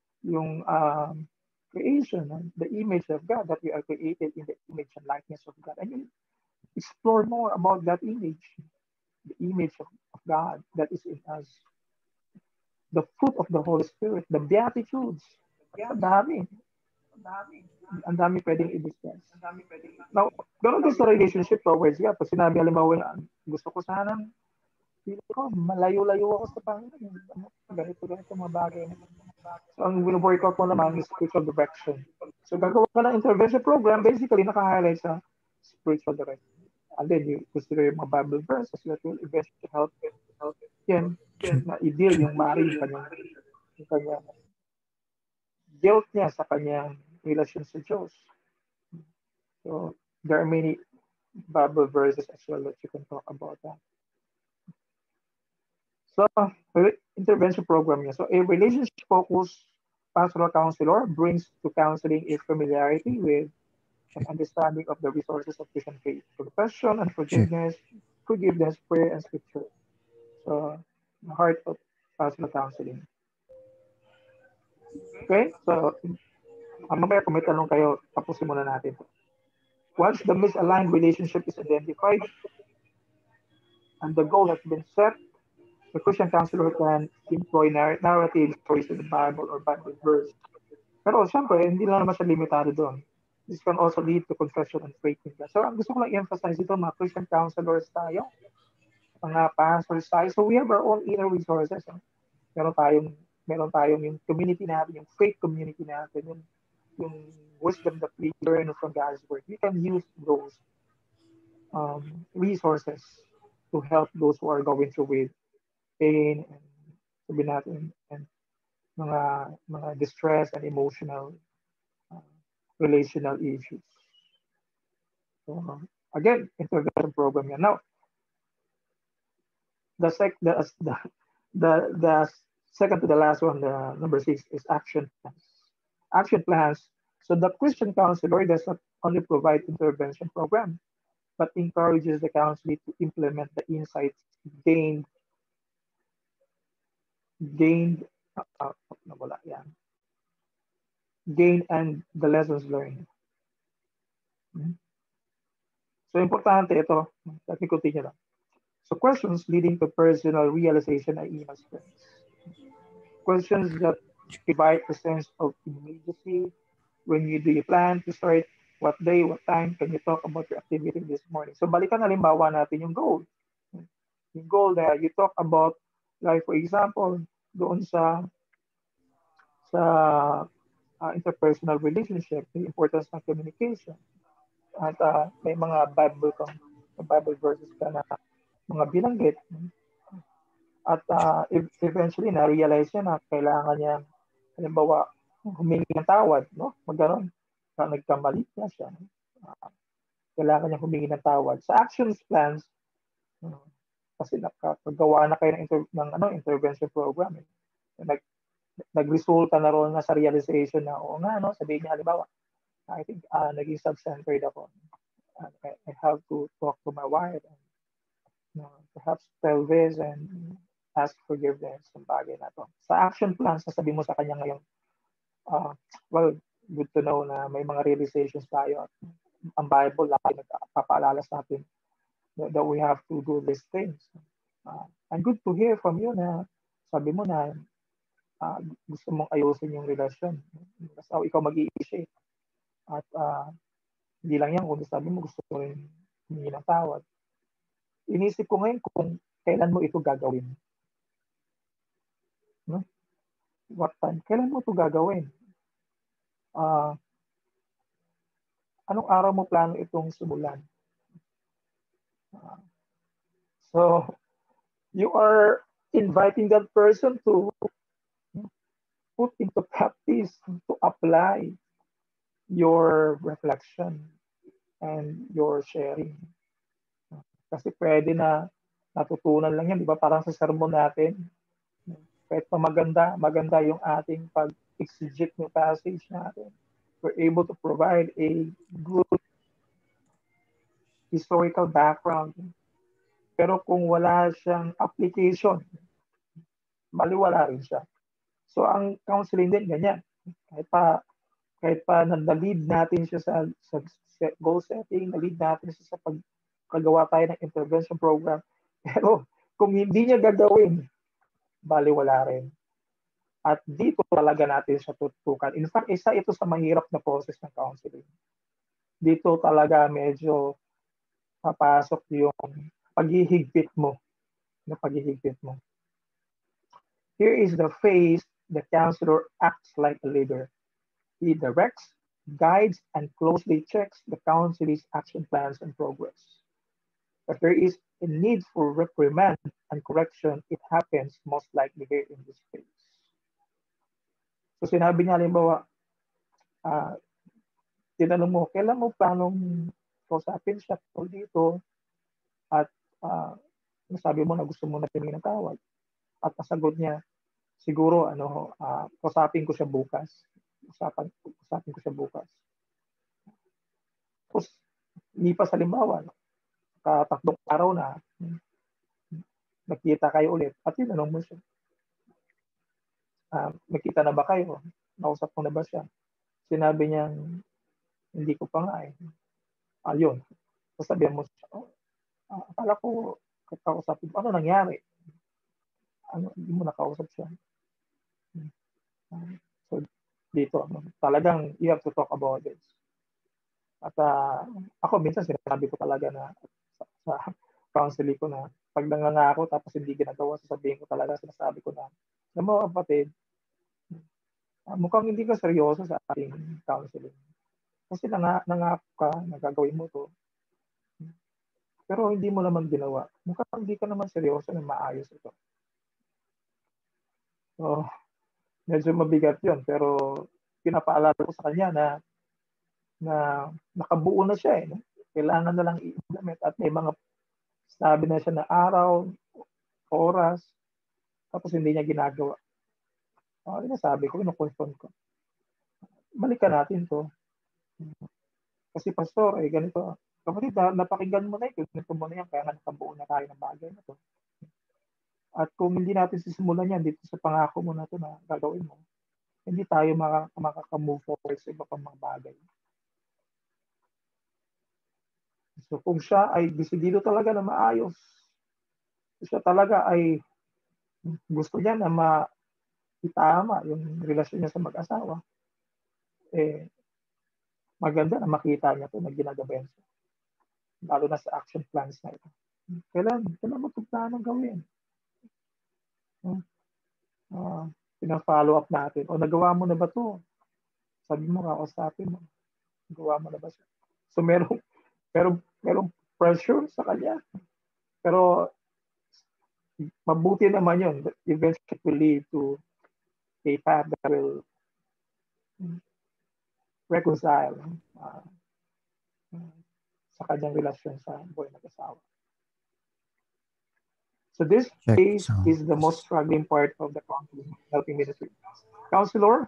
creation, the image of God, that we are created in the image and likeness of God. And you explore more about that image, the image of God that is in us, the fruit of the Holy Spirit, the Beatitudes. Ang dami. Ang dami pwedeng i-discuss. Now, ganun din sa relationship towards God. Pag sinabi, halimbawa, gusto ko sanang, ko, malayo-layo ako sa Panginoon. Ganito mga bagay. So, ang workout mo naman is spiritual direction. So, gagawa ka ng intervention program, basically, naka-highlight sa spiritual direction. And then, you consider yung mga Bible verses that will eventually help yan na i-deal yung mari yung kanyang guilt niya sa kanyang relasyon sa Diyos. So, there are many Bible verses as well that you can talk about that. So, intervention program niya. So, a relationship-focused pastoral counselor brings to counseling a familiarity with an understanding of the resources of Christian faith, confession and forgiveness, prayer, and scripture. So, the heart of pastoral counseling. Okay? So, mamaya kung may tanong kayo, tapusin muna natin. Once the misaligned relationship is identified and the goal has been set, the Christian counselor can employ narrative stories in the Bible or Bible verse. Pero syempre, hindi lang naman siya limitado doon. This can also lead to confession and faith in God. So, ang gusto ko lang i-emphasize ito, mga Christian counselors tayo, mga pastors tayo. So, we have our own inner resources. Meron tayong yung community natin, yung faith community natin, yung wisdom that we learn from God's word. We can use those resources to help those who are going through with pain and sabi natin and mga distress and emotional relational issues. So, again, intervention program yan. Now, the second to the last one, the number 6 is action plans. Action plans. So the Christian counselor does not only provide intervention program, but encourages the counselor to implement the insights gained and the lessons learned. So, importante ito. Let me continue lang. So, questions leading to personal realization ay must questions that provide a sense of immediacy. When do you plan to start? What day? What time? Can you talk about your activity this morning? So, balikan halimbawa natin yung goal. Yung goal na you talk about, like for example, doon sa interpersonal relationship, the importance ng communication. At may mga Bible verses ka na mga binanggit. At eventually, na-realize niya na kailangan niya, halimbawa, humingi ng tawad, no? Magano'n. Nagkamali na siya. Kailangan niya humingi ng tawad. Sa actions plans, kasi nakagawa na kayo ng intervention program. Nagresulta na ron na sa realization na, oo nga, no? Sabihin niya, halimbawa, I think naging self-centered ako. I have to talk to my wife and perhaps tell this and ask forgiveness ng bagay na to. Sa action plans, sasabi mo sa kanya ngayon, well, good to know na may mga realizations tayo. Ang Bible, lagi nagpapaalala sa atin that we have to do these things. And good to hear from you na sabi mo na gusto mong ayusin yung relasyon. Kasi ikaw mag-i-initiate. At hindi lang yan, kung sabi mo gusto mo rin humingi ng tawad. Inisip ko ngayon kung kailan mo ito gagawin. No? What time? Kailan mo ito gagawin? Anong araw mo plano itong simulan? So, you are inviting that person to put into practice, to apply your reflection and your sharing. Kasi pwede na natutunan lang yan, di ba? Parang sa sermon natin, kahit pa maganda yung ating pag-exegete ng passage natin. We're able to provide a good historical background. Pero kung wala siyang application, baliwala rin siya. So ang counseling din ganyan. Kahit pa na-lead natin siya sa goal setting, na-lead natin siya sa pagkagawa tayo ng intervention program. Pero kung hindi niya gagawin, baliwala rin. At dito talaga natin siya tutukan. In fact, isa ito sa mahirap na process ng counseling. Dito talaga medyo papasok yung paghihigpit mo. Here is the phase the counselor acts like a leader. He directs, guides, and closely checks the counselor's action plans and progress. If there is a need for reprimand and correction, it happens most likely here in this phase. So sinabi niya, halimbawa, tinanong mo, kailan mo planong kausapin siya dito at nasabi mo na gusto mo na tingin ng tawag. At nasagot niya, siguro, kausapin ko siya bukas. Usapin ko siya bukas. Tapos, lipas halimbawa, tatlong araw na, nakita kayo ulit, at tinanong mo siya. Nakita na ba kayo? Nausap mo na ba siya? Sinabi niya, hindi ko pa nga eh. Ayun. Sasabihan mo siya, akala ko, kakausapin mo, ano nangyari? Hindi mo nakausap siya. So, dito, talagang you have to talk about this. At ako minsan sinasabi ko talaga na sa counseling ko na pag nangangako tapos hindi ginagawa, sasabihin ko talaga, sinasabi ko na, mo kapatid, mukhang hindi ka seryoso sa ating counseling. Kasi nangako ka, nagagawin mo to. Pero hindi mo naman ginawa. Mukhang hindi ka naman seryoso na maayos ito. So, medyo mabigat yun. Pero pinapaalala ko sa kanya na nakabuo na siya eh. Kailangan na lang i-implement at may mga sabi na siya na araw, oras, tapos hindi niya ginagawa. Sabi ko, ino-confirm ko. Balikan natin to. Kasi pastor, ganito. Kapatid, napakinggan mo na ito. Ganito mo na yan, kaya nakabuo na tayo ng bagay na to. At kung hindi natin sisimulan yan dito sa pangako mo na to na gagawin mo, hindi tayo makakamove forward sa iba pang mga bagay. So kung siya ay desidido talaga na maayos, siya talaga ay gusto niya na itama yung relasyon niya sa mag-asawa, maganda na makita niya ito na ginagabayan siya. Lalo na sa action plans na ito. Kailan mo ito plano gawin? Pina-follow up natin. O nagawa mo na ba ito? Sabi mo, kausapin mo. Nagawa mo na ba siya? So merong pressure sa kanya. Pero mabuti naman yun. Eventually will lead to a path that will reconcile sa kanyang relasyon sa buhay mag-asawa. So this phase is the most struggling part of the counseling helping ministry. Counselor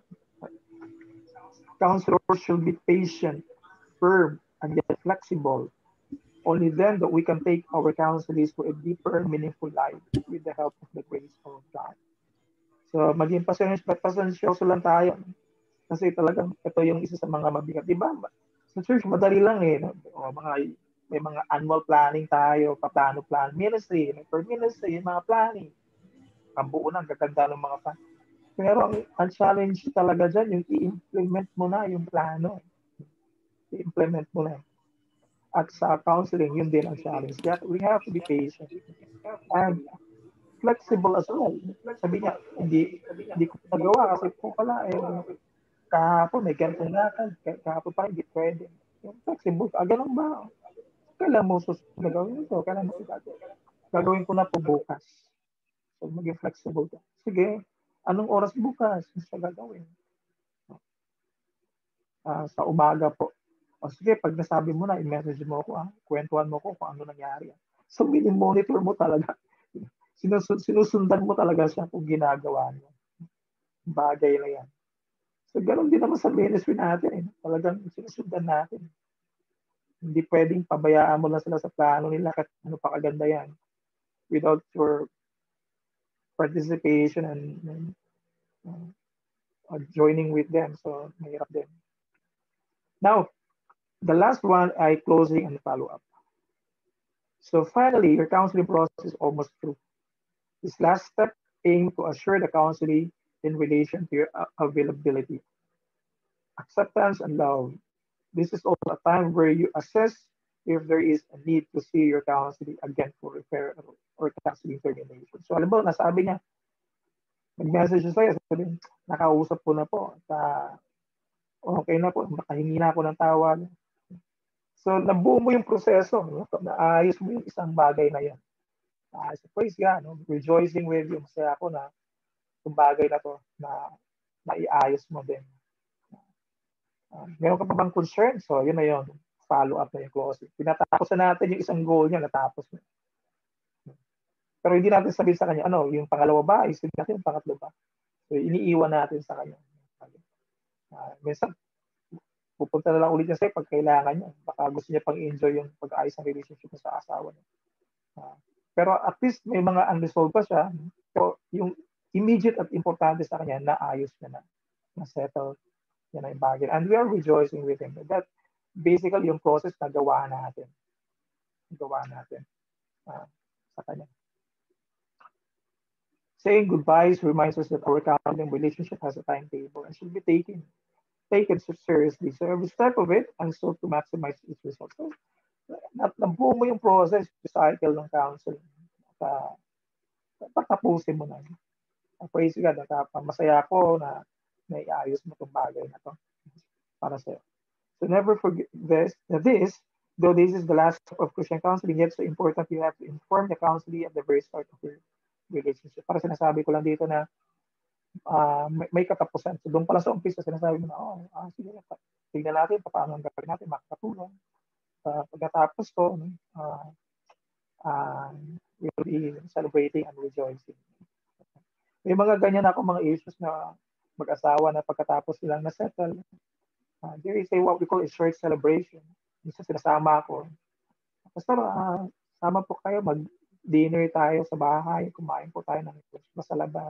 should be patient, firm, and yet flexible. Only then that we can take our counselors to a deeper, meaningful life with the help of the grace of God. So maging pasensyoso lang tayo. Kasi talagang ito yung isa sa mga mabigat. Diba? Sa church, madali lang eh. May mga annual planning tayo, paplano plan, ministry, per ministry, mga planning. Ang buo na, gaganda ng mga plan. Pero ang challenge talaga dyan, yung i-implement mo na yung plano. I-implement mo na. At sa counseling, yun din ang challenge. We have to be patient. And flexible as well. Sabi niya, hindi ko nagawa kasi po pala, kahapon may ganitong lakad, kahapon pa hindi pwede. Flexible, ganun ba? Kailan mo susunod na gawin ito? Kailan mo gagawin ko na po bukas. So, maging flexible ka. Sige, anong oras bukas? Gusto gagawin? Sa umaga po. O sige, pag nasabi mo na, i-message mo ako, kwentuhan mo ko kung ano nangyari. So, mini-monitor mo talaga. Sinusundan mo talaga siya kung ginagawa niya. Bagay na yan. So, ganoon din naman sa ministry natin. Talagang sinusundan natin. Hindi pwedeng pabayaan mo lang sila sa plano nila kahit ano pa kaganda yan without your participation and joining with them. So, mahirap din. Now, the last one ay closing and follow-up. So finally, your counseling process is almost through. This last step aims to assure the counseling in relation to your availability, acceptance, and love. This is also a time where you assess if there is a need to see your counseling again for referral or counseling termination. So alam mo, nasabi niya, nag-message siya sa'yo, sabi, nakausap ko na po, okay na po, makahingi na ako ng tawag. So nabuo mo yung proseso, no? Naayos mo yung isang bagay na yan. So praise God, no? Rejoicing with you, masaya ako na yung bagay na to na naiayos mo din. Meron ka pa bang concern? So yun na yun, follow up na yung closing. Pinatapos na natin yung isang goal niya, natapos na. Pero hindi natin sabihin sa kanya, ano, yung pangalawa ba, isipin natin yung pangatlo ba. So iniiwan natin sa kanya. Minsan, pupunta na lang ulit niya sa'yo pag kailangan niya. Baka gusto niya pang enjoy yung pag-ayos ng relationship niya sa asawa niya. Pero at least may mga unresolved pa siya. So yung immediate at importante sa kanya, naayos niya na. Na-settle niya na yung bagay. And we are rejoicing with him. That basically yung process na gawa natin. Sa kanya. Saying goodbyes reminds us that our counseling relationship has a timetable and should be taken seriously. So every step of it and so to maximize its results. So, nabuo mo yung process, yung cycle ng counseling. Patapusin mo na. Praise God, masaya ako na naiayos mo itong bagay na to para sa'yo. So never forget this, though this is the last step of Christian counseling, yet so important you have to inform the counselee at the very start of your relationship. Para sinasabi ko lang dito na may katapusan. So doon pala sa umpisa, sinasabi mo na, sige, tignan natin paano ang gagawin natin, makakatulong. Pagkatapos ko, we'll be celebrating and rejoicing. May mga ganyan ako mga issues na mag-asawa na pagkatapos silang na-settle. There is what we call a short celebration. Minsan sinasama ako. Basta sama po kayo, mag-dinner tayo sa bahay, kumain po tayo ng sa labas.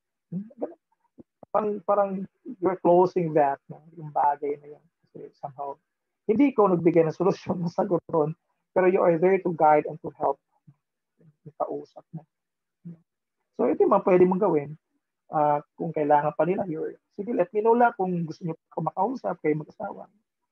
Parang you're closing that, no? Yung bagay na yun. Kasi somehow, hindi ko nagbigay ng solusyon ng sagot ron, pero you are there to guide and to help yung kausap mo. So ito yung mga pwede mong gawin. Kung kailangan pa nila, sige, let me know lang kung gusto nyo pa makausap, kayo mag-asawa.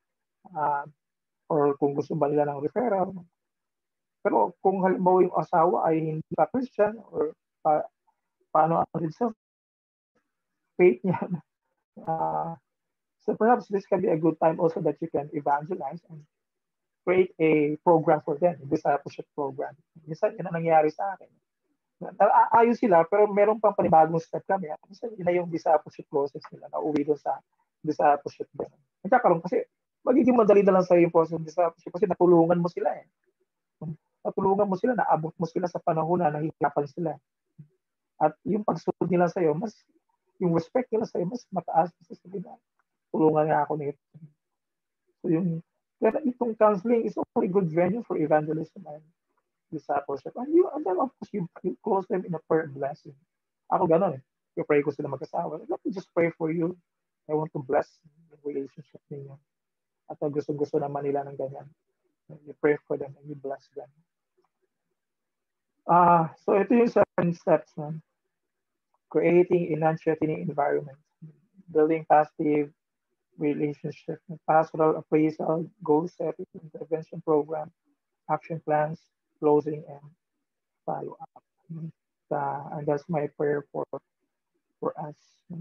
Or kung gusto ba nila ng referral. Pero kung halimbawa yung asawa ay hindi pa Christian, or paano ang sa faith niya, so perhaps this can be a good time also that you can evangelize and create a program for them, a discipleship program. Minsan, yun ang nangyari sa akin. Ayos sila, pero meron pang panibagong step kami. Minsan, yun na yung discipleship process nila, nauwi doon sa discipleship. Nagkakaroon kasi, magiging madali na lang sa yung process ng discipleship kasi natulungan mo sila eh. Natulungan mo sila, naabot mo sila sa panahon na nahihirapan sila. At yung pagsunod nila sa'yo, mas yung respect nila sa'yo, mas mataas kasi sabi na, tulungan nga ako nito. So kaya itong counseling is also a good venue for evangelism and discipleship. And then of course, you close them in a prayer blessing. Ako gano'n eh. You pray ko sila mag-asawa. Let me just pray for you. I want to bless the relationship ninyo. At gusto naman nila ng ganyan. You pray for them and you bless them. So ito yung 7 steps. No? Creating a non-threatening environment. Building positive relationship, pastoral appraisal, goal setting, intervention program, action plans, closing, and follow up. And that's my prayer for us.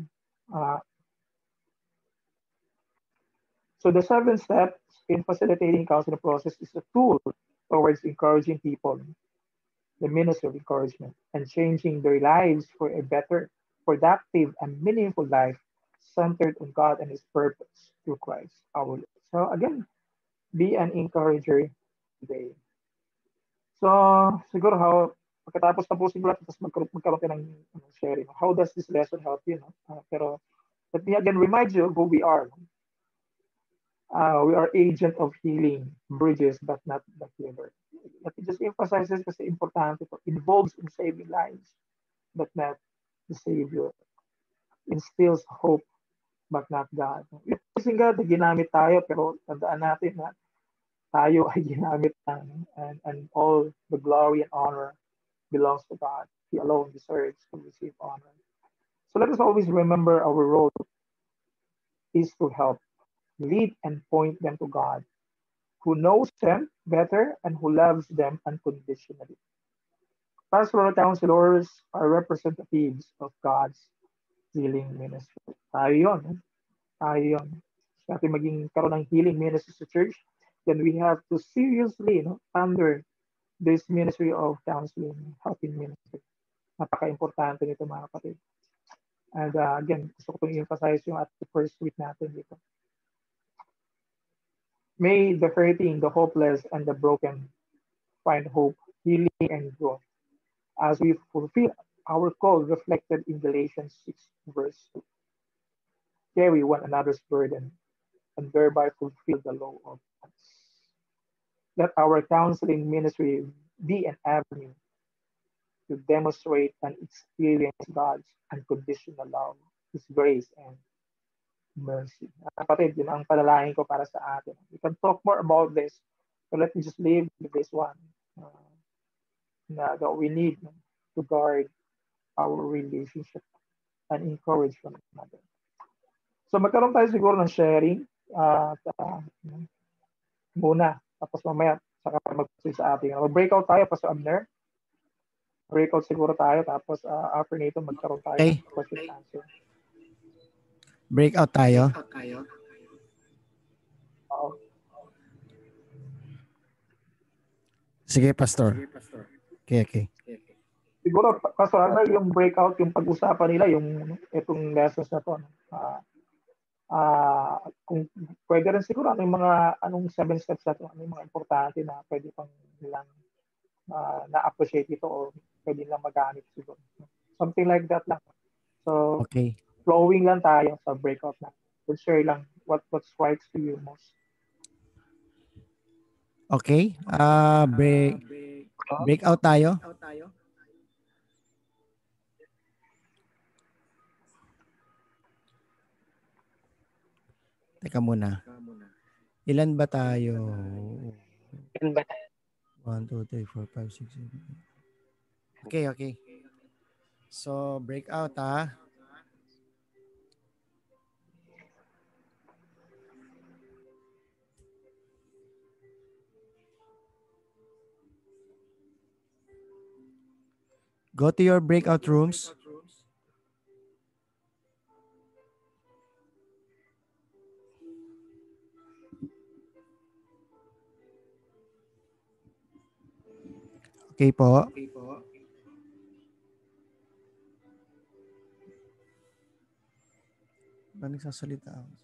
So the 7 steps in facilitating counseling process is a tool towards encouraging people, the ministry of encouragement, and changing their lives for a better, productive, and meaningful life centered on God and His purpose through Christ our Lord. So again, be an encourager today. So siguro pagkatapos tapusin ko lang, tapos magkaroon ka ng sharing. How does this lesson help you? No? Pero let me again remind you of who we are. We are agent of healing, bridges, but not the healer. Let me just emphasize this kasi importante ito. Involves in saving lives, but not the Savior. Instills hope, but not God. Kasi God, ginamit tayo, pero tandaan natin na tayo ay ginamit lang, and all the glory and honor belongs to God. He alone deserves to receive honor. So let us always remember our role is to help, lead, and point them to God, who knows them better and who loves them unconditionally. Pastoral counselors are representatives of God's healing ministry. Tayo yun. Tayo yun. Sa ating maging karoon ng healing ministry sa church, then we have to seriously under this ministry of counseling, helping ministry. Napaka-importante nito mga kapatid. And again, gusto ko itong emphasize yung at the first week natin dito. May the hurting, the hopeless, and the broken find hope, healing, and growth as we fulfill our call reflected in Galatians 6, verse 2. Carry one another's burden and thereby fulfill the law of God. Let our counseling ministry be an avenue to demonstrate and experience God's unconditional love, His grace, and mercy. Kapatid, yun ang panalangin ko para sa atin. We can talk more about this, but let me just leave with this one. That we need to guard our relationship and encourage one another. So magkaroon tayo siguro ng sharing muna. Tapos mamaya, saka mag-switch sa ating. Mag-breakout tayo, Pastor Abner. Breakout siguro tayo. Tapos after nito, magkaroon tayo ng question and answer. Breakout tayo? Sige, Pastor. Okay. Siguro, Pastor Abner, yung breakout, yung pag-usapan nila, yung itong lessons na to. Kung pwede rin siguro anong 7 steps na ito, ano yung mga importante na pwede pang nilang na-appreciate ito o pwede nilang magamit siguro. Something like that lang. So, okay. Flowing lang tayo sa breakout na. We'll share lang what strikes to you most. Okay. Breakout tayo. Teka muna. Ilan ba tayo? 1, 2, 3, 4, 5, 6, 7. Okay. So, breakout ha. Go to your breakout rooms. Okay po. Ba nagsasalita ako?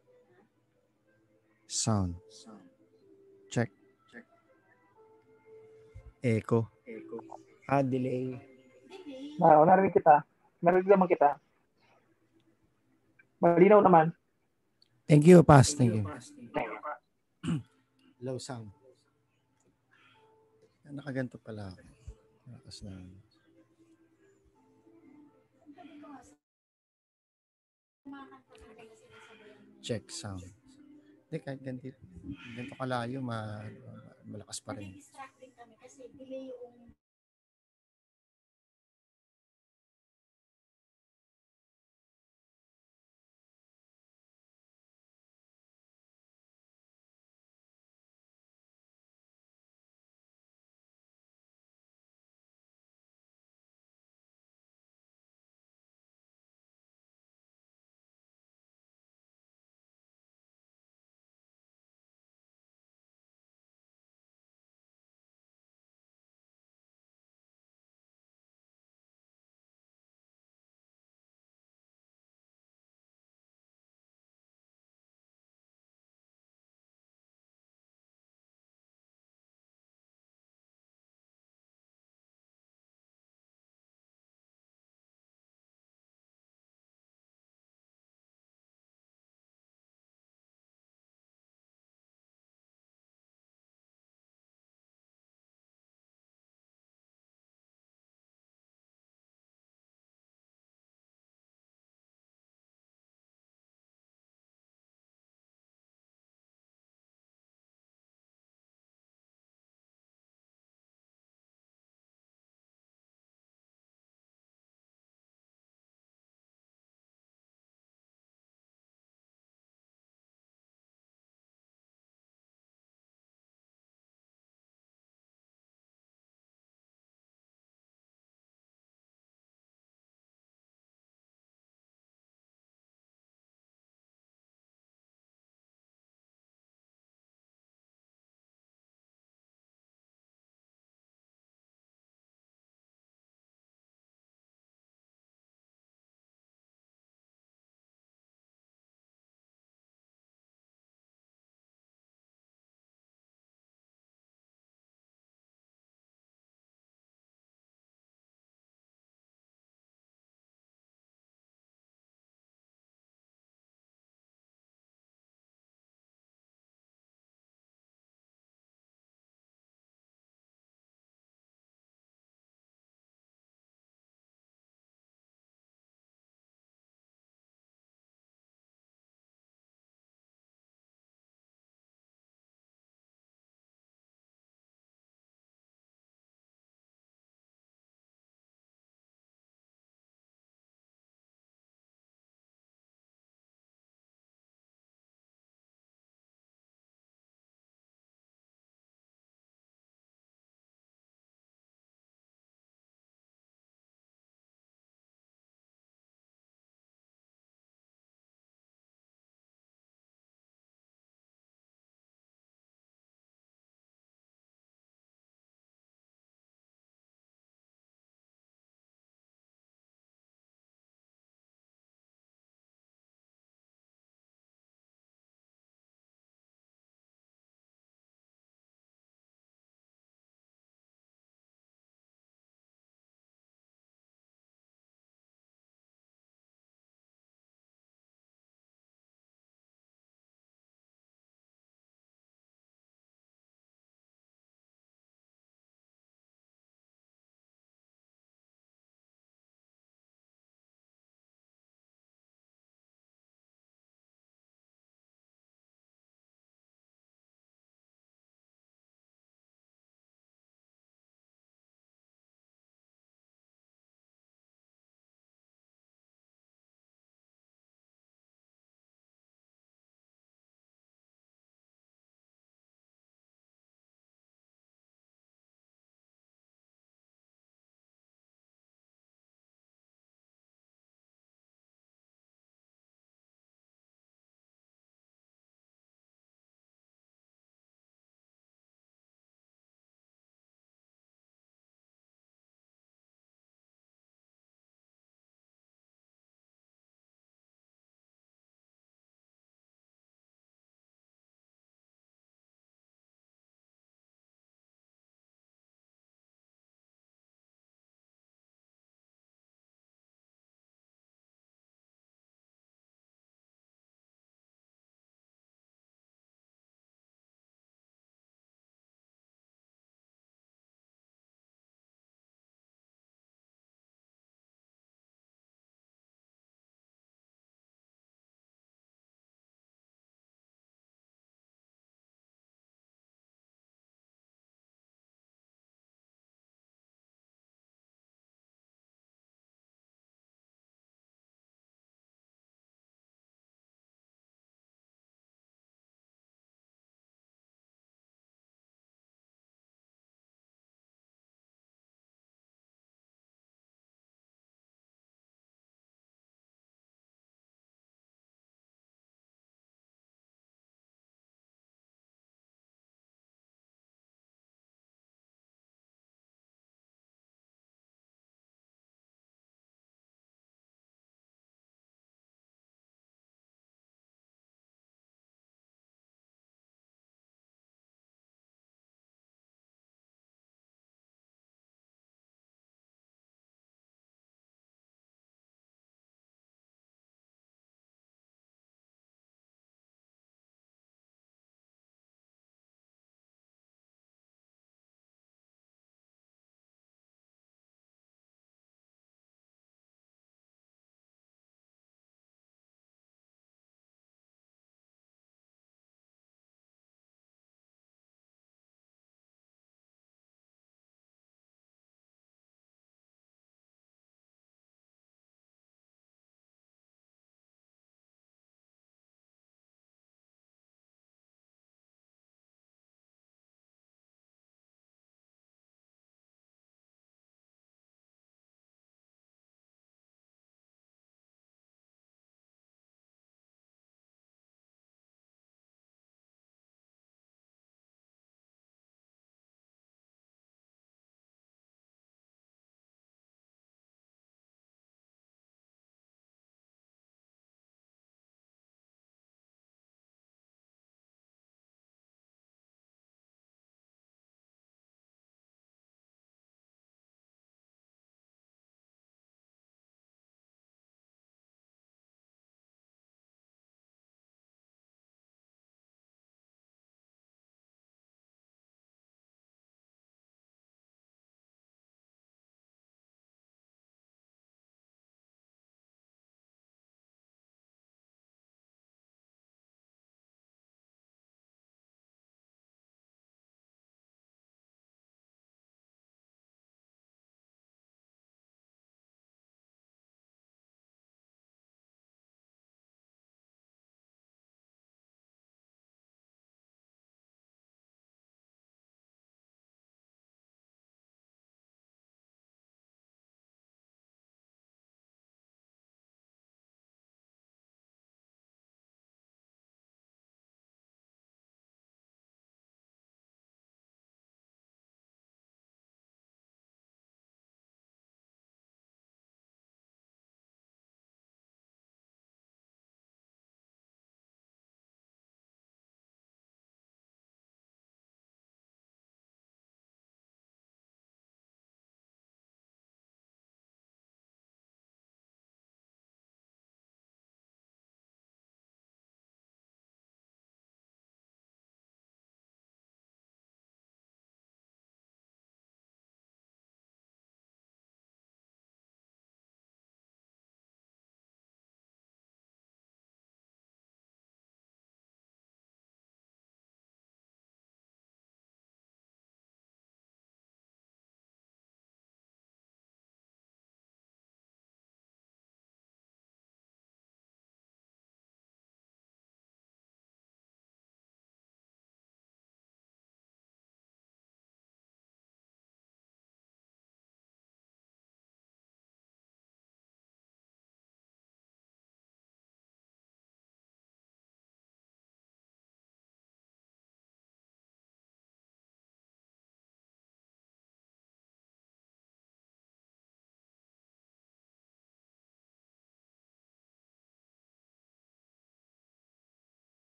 Sound. Check. Echo. Delay. Narinig kita. Narinig naman kita. Malinaw naman. Thank you, Pas. Thank you. Low sound. Nakaganto pala ako. Lakas na. Check sound. Hindi, kahit ganito kalayo, malakas pa rin.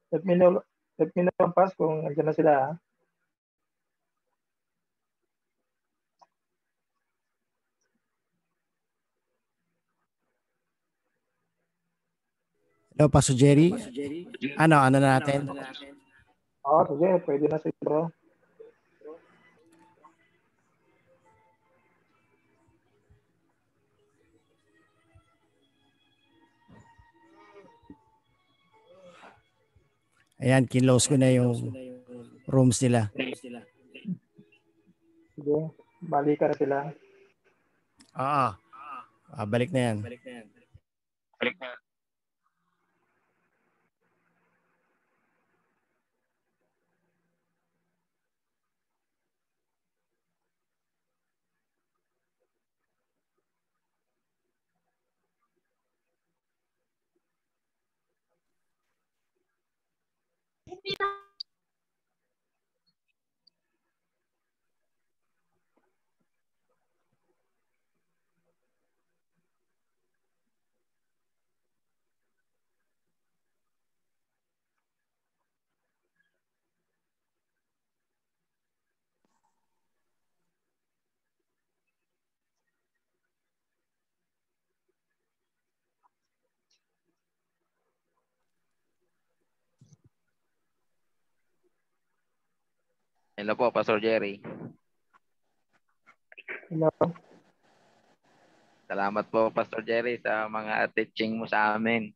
Let me know, Pas, kung andyan na sila. Hello, Pastor Jerry. Ano na natin? Oo, sige, pwede na siguro. Ayan, kinlose ko na yung rooms nila. Sige, balikan na sila. Balik na yan. Hello po, Pastor Jerry. Hello. Salamat po, Pastor Jerry, sa mga teaching mo sa amin.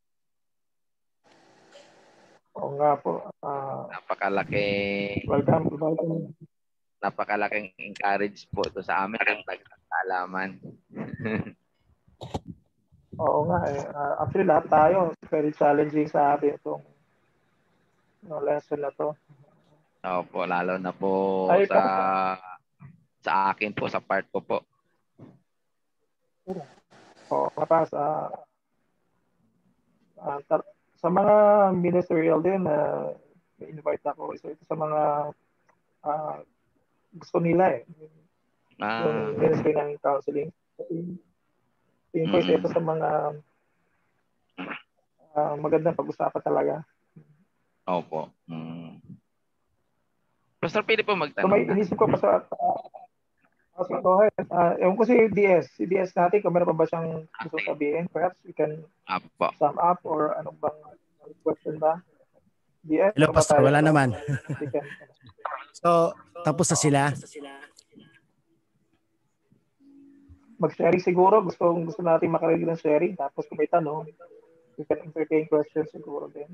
Oo nga po. Welcome. Napakalaking encourage po ito sa amin at nagkakaalaman. Oo nga eh. Actually, lahat tayo, very challenging sa atin itong lesson na to. Opo, lalo na po sa akin po, sa part ko po. Oo, Pas, sa mga ministerial din, invite ako. Ito sa mga gusto nila eh. Yung ministry ng counseling. Tingin ko ito sa mga magandang pag-usapan talaga. Opo. Pastor, pwede po magtanong. So may inisip ko pa sa go ahead. Ewan ko si DS natin, kung meron pa ba siyang gusto sabihin, perhaps we can sum up or anong bang question ba? DS? Hello, Pastor. Wala naman. So, tapos na sila? Mag-sharing siguro. Gusto natin makarinig ng sharing. Tapos kung may tanong, we can entertain questions siguro din.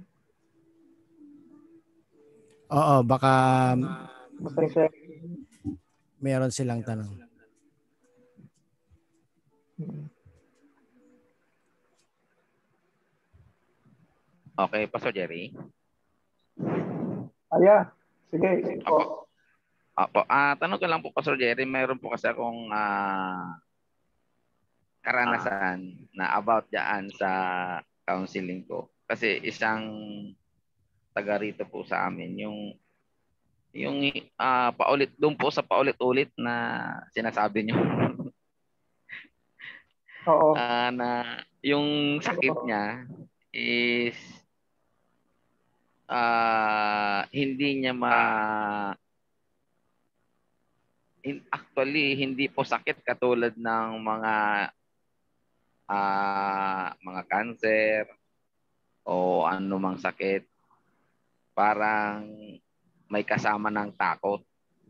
Oo, baka sharing. Meron silang tanong. Okay, Pastor Jerry. Yeah. Sige. Opo. Tanong ko lang po, Pastor Jerry, mayroon po kasi akong karanasan na about dyan sa counseling ko. Kasi isang taga rito po sa amin, yung doon po sa paulit-ulit na sinasabi niyo. Oo. Na yung sakit niya is hindi niya actually hindi po sakit katulad ng mga cancer o anumang sakit. Parang may kasama ng takot.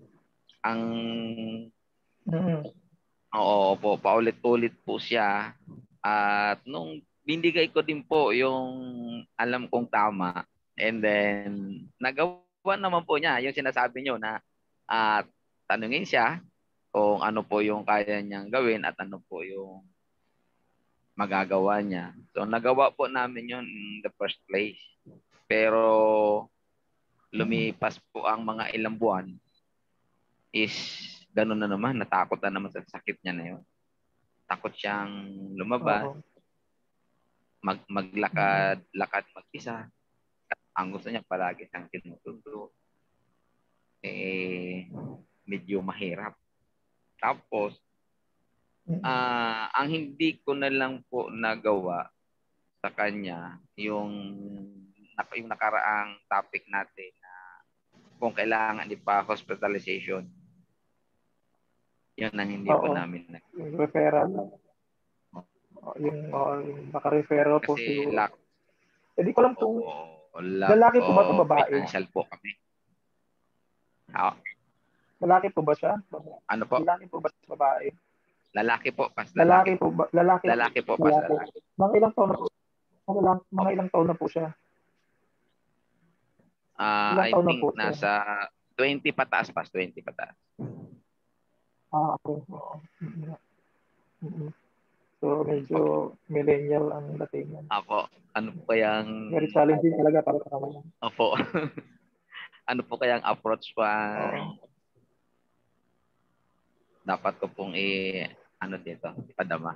Oo po, paulit-ulit po siya. At nung binigay ko din po yung alam kong tama, and then nagawa naman po niya yung sinasabi niyo na tanungin siya kung ano po yung kaya niyang gawin at ano po yung magagawa niya. So nagawa po namin yun in the first place. Pero lumipas po ang mga ilang buwan is ganun na naman, natakot na naman sa sakit niya na yun. Takot siyang lumabas, maglakad mag-isa. Ang gusto niya palagi siyang tinuturo. Medyo mahirap. Tapos, ang hindi ko na lang po nagawa sa kanya, yung yung nakaraang topic natin na kung kailangan ipa-hospitalization. Yun ang hindi po namin. Yung referral. Yung naka-referral po kasi siguro. Hindi ko alam kung lalaki po ba ito babae? Financial po kami. Lalaki po ba siya? Ano po? Lalaki po ba siya babae? Lalaki po. Lalaki po ba? Lalaki po. Mga ilang taon na po? Mga ilang taon na po siya? I think nasa 20 pataas pa. 20 pataas. Okay. So, medyo millennial ang dating. Ako, ano po kayang... Very challenging talaga para sa kanila. Opo. Ano po kayang approach pa dapat ko pong ipadama?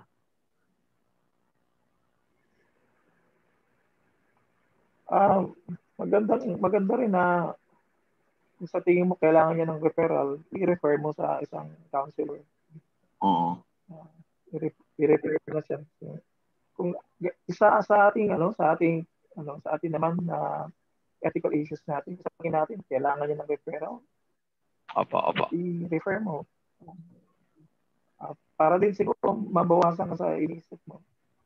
Maganda rin na kung sa tingin mo kailangan niya ng referral, i-refer mo sa isang counselor. Oo. I-refer mo siya. Kung isa sa ating naman na ethical issues natin, sa tingin natin kailangan niya ng referral. Opo. I-refer mo. Para din siguro mabawasan ka sa inisip mo.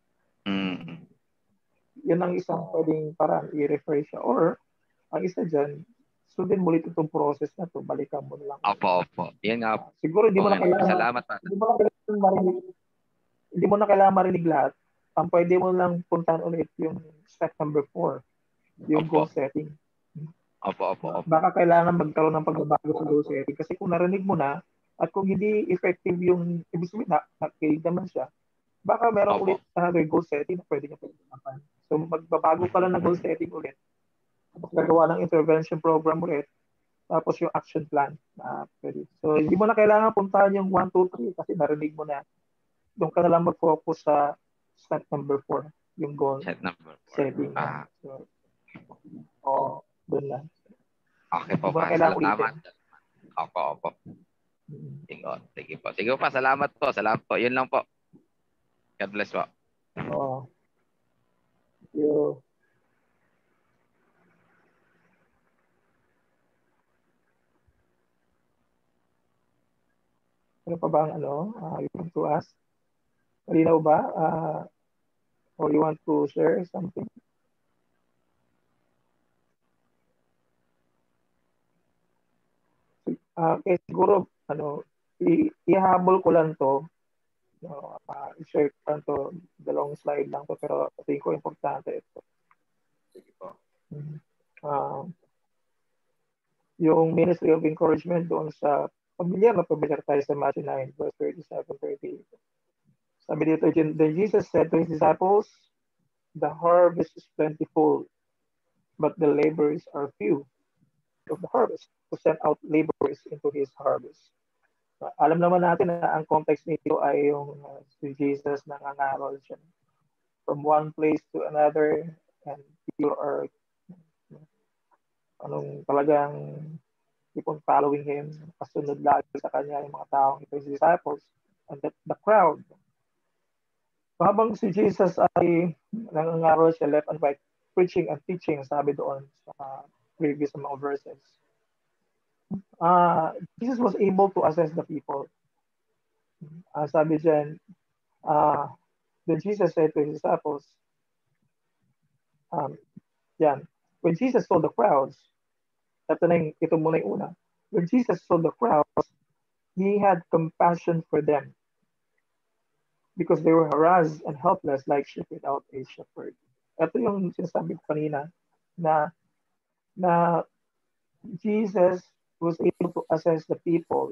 Yan ang isang pwedeng parang i-refer siya. Or, ang isa dyan, sundin mo ulit itong process na to, balikan mo na lang. Opo. Yan nga. Siguro hindi mo na kailangan. Salamat pa. Hindi mo na kailangan marinig lahat. Ang pwede mo lang puntahan ulit yung step number 4, yung goal setting. Opo. Baka kailangan magkaroon ng pagbabago sa goal setting. Kasi kung narinig mo na, at kung hindi effective yung, ibig sabihin nakikinig naman siya, baka meron ulit another goal setting na pwede niya pag-usapan. So, magbabago ka lang ng goal setting ulit. Tapos gagawa ng intervention program ulit. Tapos yung action plan. Pwede. So, hindi mo na kailangan puntahan yung 1, 2, 3 kasi narinig mo na. Doon ka na lang mag-focus sa step number 4, yung goal setting. So, doon lang. Okay po pa. Salamat. Opo. Sige po. Salamat po. Yun lang po. God bless po. Thank you. Ano pa ba ang you want to ask? Malinaw ba? Or you want to share something? Okay, siguro, ihabol ko lang to. I-share ko lang to. Dalawang slide lang to, pero tingin ko importante ito. Sige po. Yung Ministry of Encouragement doon sa pamilyar tayo sa Matthew 9, verse 37-38. Sabi dito, then Jesus said to his disciples, the harvest is plentiful, but the laborers are few. Of the harvest, to send out laborers into his harvest. Alam naman natin na ang context nito ay yung si Jesus nangangaral siya from one place to another, and people are talagang people following him, kasunod lagi sa kanya yung mga taong ito, his disciples, and the crowd. So, habang si Jesus ay nangangaral siya left and right, preaching and teaching, sabi doon sa previous mga verses. Jesus was able to assess the people. Sabi dyan, then Jesus said to his disciples, when Jesus saw the crowds, ito muna yung una. When Jesus saw the crowds, he had compassion for them because they were harassed and helpless like sheep without a shepherd. Ito yung sinasabi ko kanina na Jesus was able to assess the people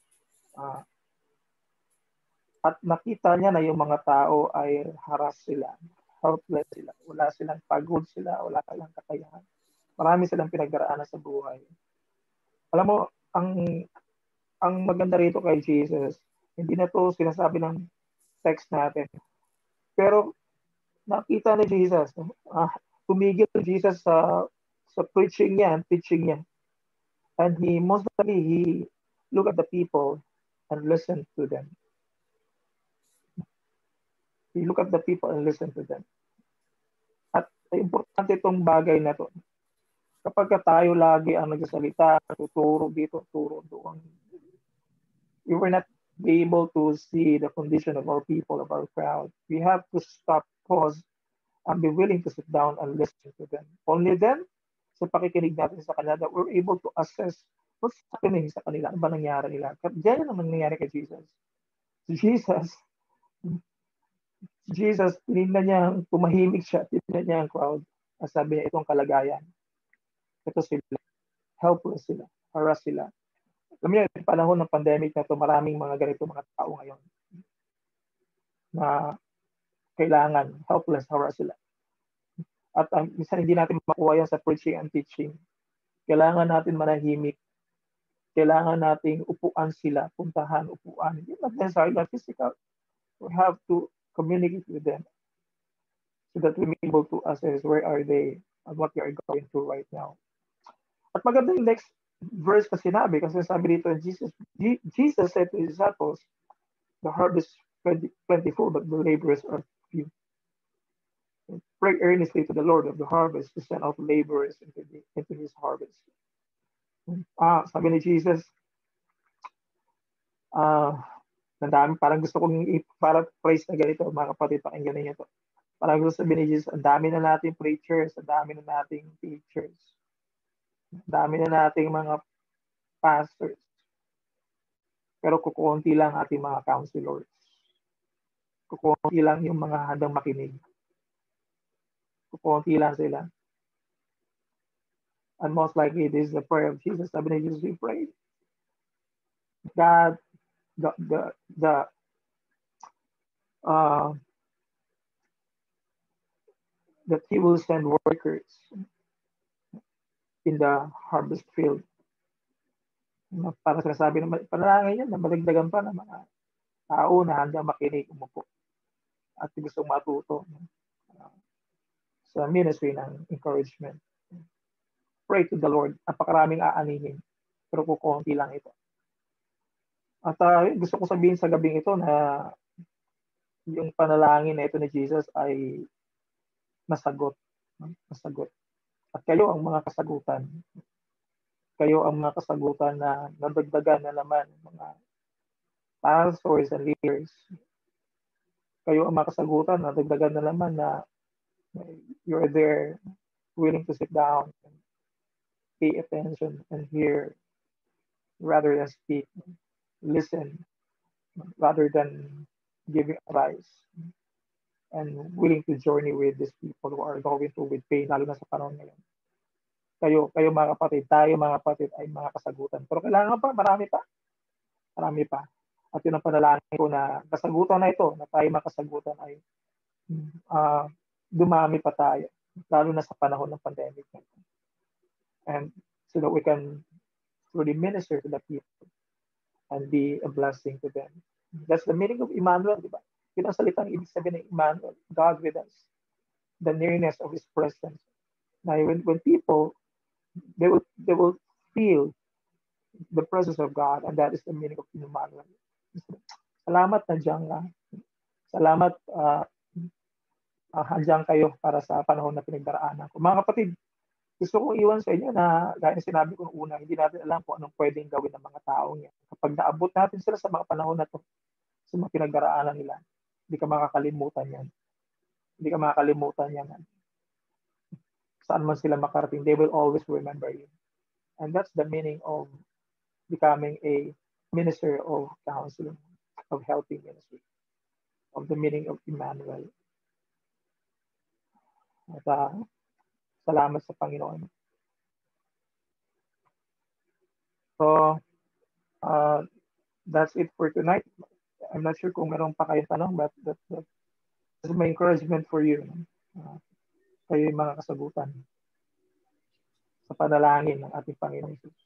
at nakita niya na yung mga tao ay harass sila, helpless sila, wala silang pagod sila, wala silang kakayahan. Marami silang pinagdaraanan sa buhay. Alam mo, ang maganda rito kay Jesus, hindi na to sinasabi ng text natin. Pero nakita ni Jesus, tumigil Jesus sa preaching niya and teaching niya. And he looked at the people and listened to them. He looked at the people and listened to them. At Importante itong bagay na to. Kapag tayo lagi ang nagsasalita, tuturo dito, turo doon, we were not be able to see the condition of our people, of our crowd. We have to stop, pause, and be willing to sit down and listen to them. Only then, sa pakikinig natin sa kanila, that we're able to assess what's happening sa kanila, ano ba nangyari nila. Diyan ang nangyari kay Jesus. Jesus, tinignan niya, tumahimik siya, tinignan niya ang crowd. At sabi niya, itong kalagayan. Ito sila. Helpless sila. Harass sila. Alam niyo, yung panahon ng pandemic na ito, maraming mga ganito mga tao ngayon na kailangan, helpless, harass sila. At minsan hindi natin makuha yan sa preaching and teaching. Kailangan natin manahimik. Kailangan nating upuan sila, puntahan, upuan. Hindi not necessarily physical. We have to communicate with them so that we may be able to assess where are they and what they are going through right now. At maganda yung next verse na sinabi, kasi sabi dito, Jesus said to his disciples, the harvest is plentiful, but the laborers are few. Pray earnestly to the Lord of the harvest to send out laborers into his harvest. Sabi ni Jesus, parang gusto kong para praise na ganito, mga kapatid, pakinggan niyo ito. Parang gusto sabihin ni Jesus, ang dami na nating preachers, ang dami na nating teachers, ang dami na nating mga pastors, pero kukunti lang ating mga counselors. Kukunti lang yung mga handang makinig. Kukunti lang sila. And most likely, this is the prayer of Jesus. Sabi ni Jesus, we pray. God, that He will send workers in the harvest field. Para sinasabi naman, panalangin yan, na madagdagan pa ng mga tao na handang makinig, umupo. At gustong matuto sa ministry ng encouragement. Pray to the Lord. Napakaraming aanihin. Pero kukunti lang ito. At gusto ko sabihin sa gabing ito na yung panalangin na ito ni Jesus ay nasagot. Nasagot. At kayo ang mga kasagutan. Kayo ang mga kasagutan na nadagdagan na naman mga pastors and leaders. Kayo ang mga kasagutan na nadagdagan na naman na you're there willing to sit down and pay attention and hear rather than speak. Listen rather than giving advice, and willing to journey with these people who are going through with pain, lalo na sa panahon ngayon. Kayo mga kapatid, tayo mga kapatid ay mga kasagutan. Pero kailangan pa, marami pa. At yun ang panalangin ko na kasagutan na ito, na tayo mga kasagutan ay dumami pa tayo, lalo na sa panahon ng pandemic. And so that we can truly minister to the people and be a blessing to them. That's the meaning of Emmanuel, di ba? Yun ang salitang ibig sabihin ng Emmanuel, God with us. The nearness of His presence. Now, when people, they will feel the presence of God, and that is the meaning of Emmanuel. Salamat na dyan ka. Salamat handyan kayo para sa panahon na pinagdaraanan ko. Mga kapatid, gusto kong iwan sa inyo na gaya na sinabi ko una, hindi natin alam kung anong pwedeng gawin ng mga taong yan. Kapag naabot natin sila sa mga panahon na to, sa mga pinagdaraanan nila, hindi ka makakalimutan yan. Hindi ka makakalimutan yan. Saan man sila makarating, they will always remember you. And that's the meaning of becoming a minister of counseling, of helping ministry, of the meaning of Emmanuel. At salamat sa Panginoon. So, that's it for tonight. I'm not sure kung meron pa kayong tanong, but that's my encouragement for you. Kayo yung mga kasagutan sa panalangin ng ating Panginoon Jesus.